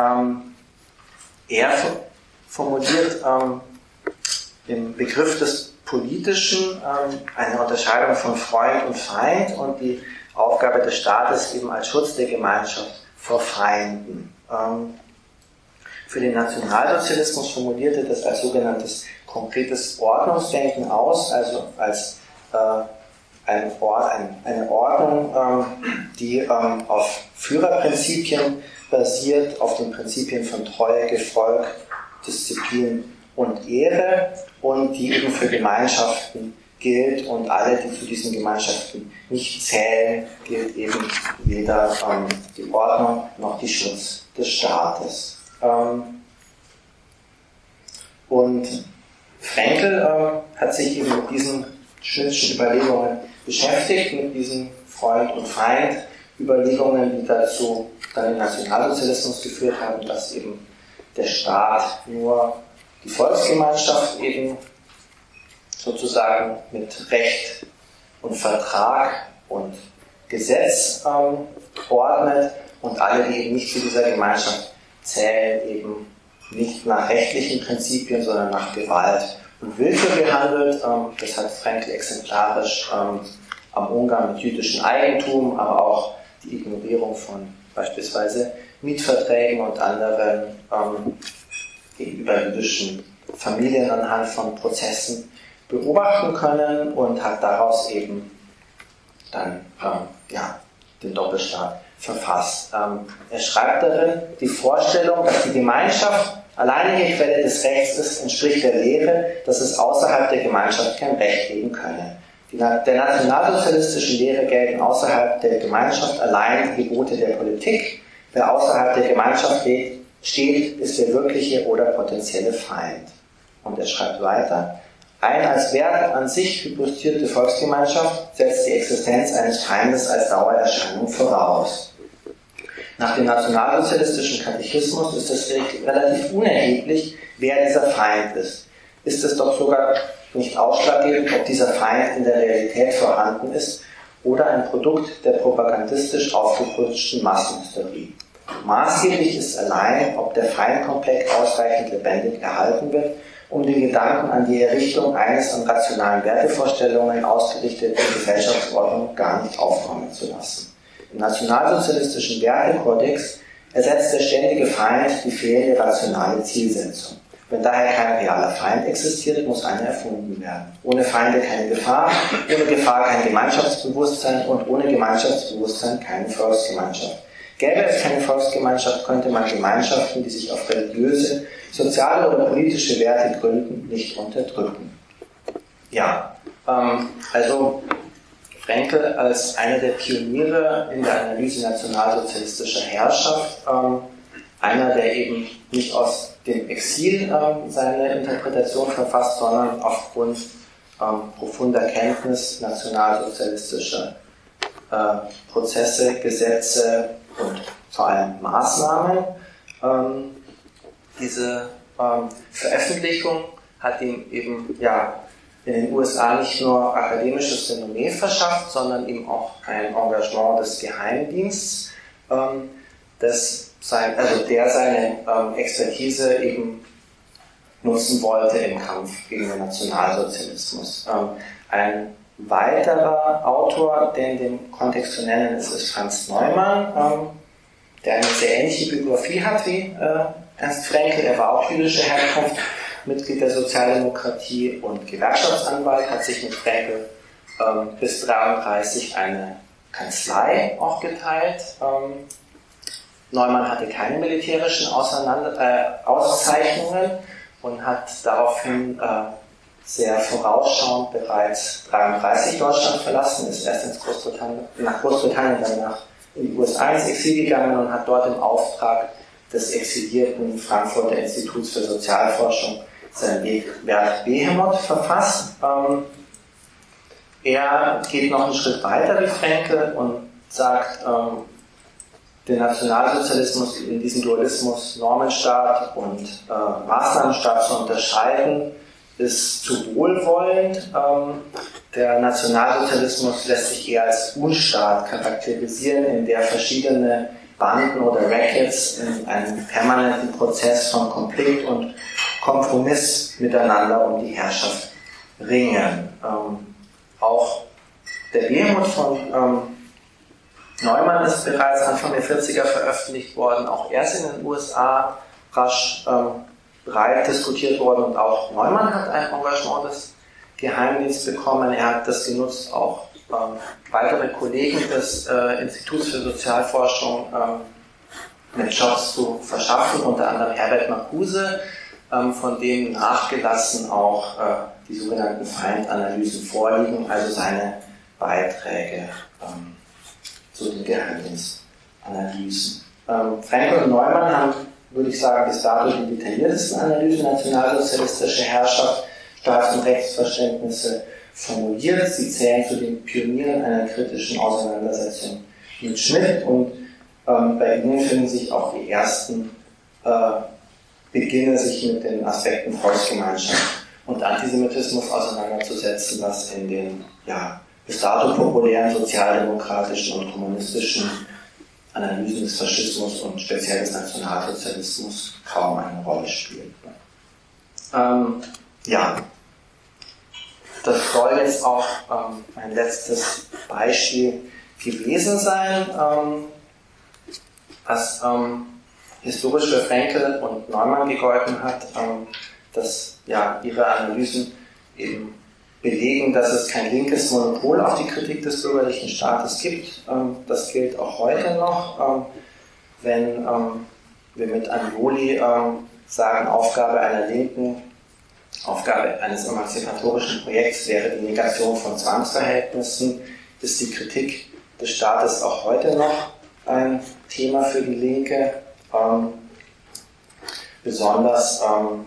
Er formuliert im Begriff des Politischen eine Unterscheidung von Freund und Feind und die Aufgabe des Staates eben als Schutz der Gemeinschaft vor Feinden. Für den Nationalsozialismus formulierte das als sogenanntes konkretes Ordnungsdenken aus, also als eine Ordnung, die auf Führerprinzipien basiert, auf den Prinzipien von Treue, Gefolg, Disziplin und Ehre und die eben für Gemeinschaften gilt und alle, die zu diesen Gemeinschaften nicht zählen, gilt eben weder die Ordnung noch die Schutz des Staates. Und Frankl hat sich eben mit diesen Schmidtschen Überlegungen beschäftigt, mit diesen Freund- und Feind-Überlegungen, die dazu dann den Nationalsozialismus geführt haben, dass eben der Staat nur die Volksgemeinschaft eben sozusagen mit Recht und Vertrag und Gesetz ordnet und alle, die eben nicht zu dieser Gemeinschaft zählen, eben nicht nach rechtlichen Prinzipien, sondern nach Gewalt und Willkür behandelt. Das hat Frankl exemplarisch am Umgang mit jüdischem Eigentum, aber auch die Ignorierung von beispielsweise Mietverträgen und anderen gegenüber jüdischen Familien anhand von Prozessen beobachten können und hat daraus eben dann den Doppelstaat verfasst. Er schreibt darin, die Vorstellung, dass die Gemeinschaft alleinige Quelle des Rechts ist, entspricht der Lehre, dass es außerhalb der Gemeinschaft kein Recht geben könne. Der nationalsozialistischen Lehre gelten außerhalb der Gemeinschaft allein die Gebote der Politik. Wer außerhalb der Gemeinschaft steht, ist der wirkliche oder potenzielle Feind. Und er schreibt weiter, eine als Wert an sich hypostierte Volksgemeinschaft setzt die Existenz eines Feindes als Dauererscheinung voraus. Nach dem nationalsozialistischen Katechismus ist es relativ unerheblich, wer dieser Feind ist. Ist es doch sogar nicht ausschlaggebend, ob dieser Feind in der Realität vorhanden ist oder ein Produkt der propagandistisch aufgeputschten Massenhysterie. Maßgeblich ist allein, ob der Feindkomplex ausreichend lebendig erhalten wird, um den Gedanken an die Errichtung eines an rationalen Wertevorstellungen ausgerichteten Gesellschaftsordnung gar nicht aufkommen zu lassen. Im nationalsozialistischen Wertekodex ersetzt der ständige Feind die fehlende rationale Zielsetzung. Wenn daher kein realer Feind existiert, muss einer erfunden werden. Ohne Feinde keine Gefahr, ohne Gefahr kein Gemeinschaftsbewusstsein und ohne Gemeinschaftsbewusstsein keine Volksgemeinschaft. Gäbe es keine Volksgemeinschaft, könnte man Gemeinschaften, die sich auf religiöse, soziale oder politische Werte gründen, nicht unterdrücken. Ja, also Frankl als einer der Pioniere in der Analyse nationalsozialistischer Herrschaft, einer, der eben nicht aus dem Exil seine Interpretation verfasst, sondern aufgrund profunder Kenntnis nationalsozialistischer Prozesse, Gesetze und vor allem Maßnahmen. Diese Veröffentlichung hat ihm eben in den USA nicht nur akademisches Renommee verschafft, sondern ihm auch ein Engagement des Geheimdienstes, der seine Expertise eben nutzen wollte im Kampf gegen den Nationalsozialismus. Ein weiterer Autor, der in dem Kontext zu nennen ist, ist Franz Neumann, der eine sehr ähnliche Biografie hat wie Ernst Fraenkel. Er war auch jüdischer Herkunft, Mitglied der Sozialdemokratie und Gewerkschaftsanwalt, hat sich mit Fraenkel bis 1933 eine Kanzlei auch geteilt. Neumann hatte keine militärischen Auszeichnungen und hat daraufhin sehr vorausschauend bereits 1933 Deutschland verlassen, ist erst nach Großbritannien, dann in die USA ins Exil gegangen und hat dort im Auftrag des exilierten Frankfurter Instituts für Sozialforschung sein Werk Behemoth verfasst. Er geht noch einen Schritt weiter wie Fraenkel und sagt, den Nationalsozialismus in diesem Dualismus Normenstaat und Maßnahmenstaat zu unterscheiden, ist zu wohlwollend. Der Nationalsozialismus lässt sich eher als Unstaat charakterisieren, in der verschiedene Banden oder Rackets in einem permanenten Prozess von Konflikt und Kompromiss miteinander um die Herrschaft ringen. Auch der Behemoth von Neumann ist bereits Anfang der 40er veröffentlicht worden, auch erst in den USA rasch breit diskutiert worden und auch Neumann hat ein Engagement des Geheimdienstes bekommen. Er hat das genutzt, auch weitere Kollegen des Instituts für Sozialforschung mit Jobs zu verschaffen, unter anderem Herbert Marcuse, von dem nachgelassen auch die sogenannten Feindanalysen vorliegen, also seine Beiträge zu den Geheimdienstanalysen. Fraenkel und Neumann haben, würde ich sagen, bis dato die detailliertesten Analysen nationalsozialistischer Herrschaft, Staats- und Rechtsverständnisse formuliert. Sie zählen zu den Pionieren einer kritischen Auseinandersetzung mit Schmidt und bei ihnen finden sich auch die ersten Beginne, sich mit den Aspekten Volksgemeinschaft und Antisemitismus auseinanderzusetzen, was in den bis dato populären sozialdemokratischen und kommunistischen Analysen des Faschismus und speziell des Nationalsozialismus kaum eine Rolle spielt. Das soll jetzt auch mein letztes Beispiel gewesen sein, was historisch für Fraenkel und Neumann gegolten hat, dass ihre Analysen eben belegen, dass es kein linkes Monopol auf die Kritik des bürgerlichen Staates gibt. Das gilt auch heute noch. Wenn wir mit Anjoli sagen, Aufgabe einer Linken, Aufgabe eines emanzipatorischen Projekts wäre die Negation von Zwangsverhältnissen, ist die Kritik des Staates auch heute noch ein Thema für die Linke. Besonders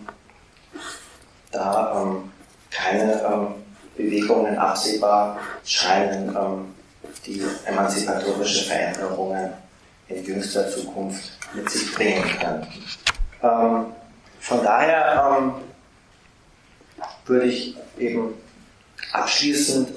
da keine Bewegungen absehbar scheinen, die emanzipatorische Veränderungen in jüngster Zukunft mit sich bringen könnten. Von daher würde ich eben abschließend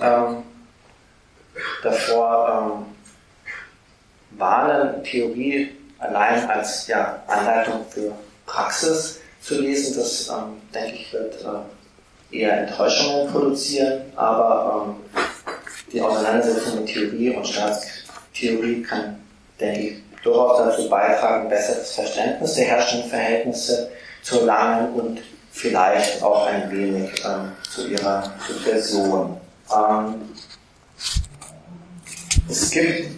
davor warnen, Theorie allein als Anleitung für Praxis zu lesen. Das, denke ich, wird eher Enttäuschungen produzieren, aber die Auseinandersetzung mit Theorie und Staatstheorie kann, denke ich, durchaus dazu beitragen, besseres Verständnis der herrschenden Verhältnisse zu erlangen und vielleicht auch ein wenig zu ihrer Subversion. Es gibt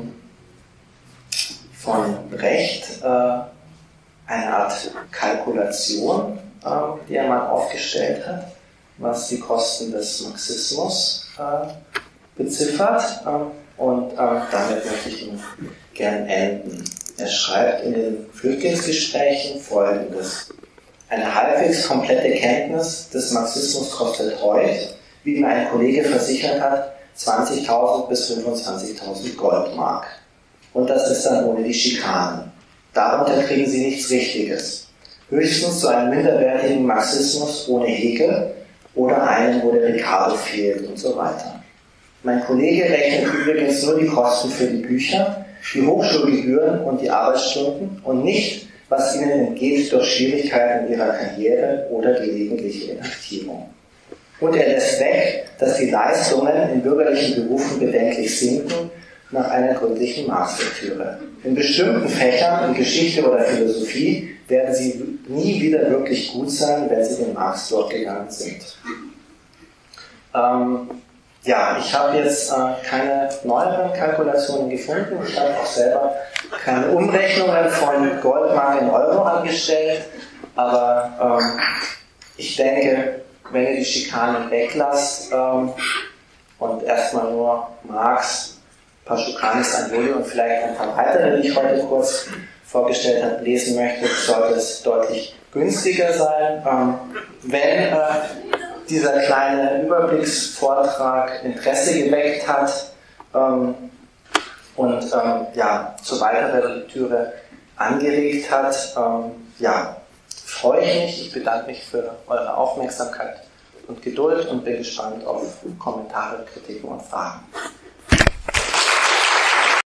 von Recht eine Art Kalkulation, die er mal aufgestellt hat, was die Kosten des Marxismus beziffert, und damit möchte ich ihn gern enden. Er schreibt in den Flüchtlingsgesprächen Folgendes: Eine halbwegs komplette Kenntnis des Marxismus kostet heute, wie mir ein Kollege versichert hat, 20.000 bis 25.000 Goldmark. Und das ist dann ohne die Schikanen. Darunter kriegen Sie nichts Richtiges. Höchstens so einen minderwertigen Marxismus ohne Hegel oder einen, wo der Ricardo fehlt und so weiter. Mein Kollege rechnet übrigens nur die Kosten für die Bücher, die Hochschulgebühren und die Arbeitsstunden und nicht, was ihnen entgeht durch Schwierigkeiten in ihrer Karriere oder gelegentliche Inhaktierung. Und er lässt weg, dass die Leistungen in bürgerlichen Berufen bedenklich sinken nach einer gründlichen Marx-Lektüre. In bestimmten Fächern, in Geschichte oder Philosophie, werden sie nie wieder wirklich gut sein, wenn sie den Marx durchgegangen sind. Ja, ich habe jetzt keine neueren Kalkulationen gefunden. Ich habe auch selber keine Umrechnungen von Goldmark in Euro angestellt. Aber ich denke, wenn ihr die Schikanen weglasst und erstmal nur Marx, Paschukanis, Anjuli und vielleicht ein paar weitere, die ich heute kurz vorgestellt habe, lesen möchtet, sollte es deutlich günstiger sein. Wenn dieser kleine Überblicksvortrag Interesse geweckt hat und ja, zu weiterer Lektüre angeregt hat, ja, freue ich mich. Ich bedanke mich für eure Aufmerksamkeit und Geduld und bin gespannt auf Kommentare, Kritiken und Fragen.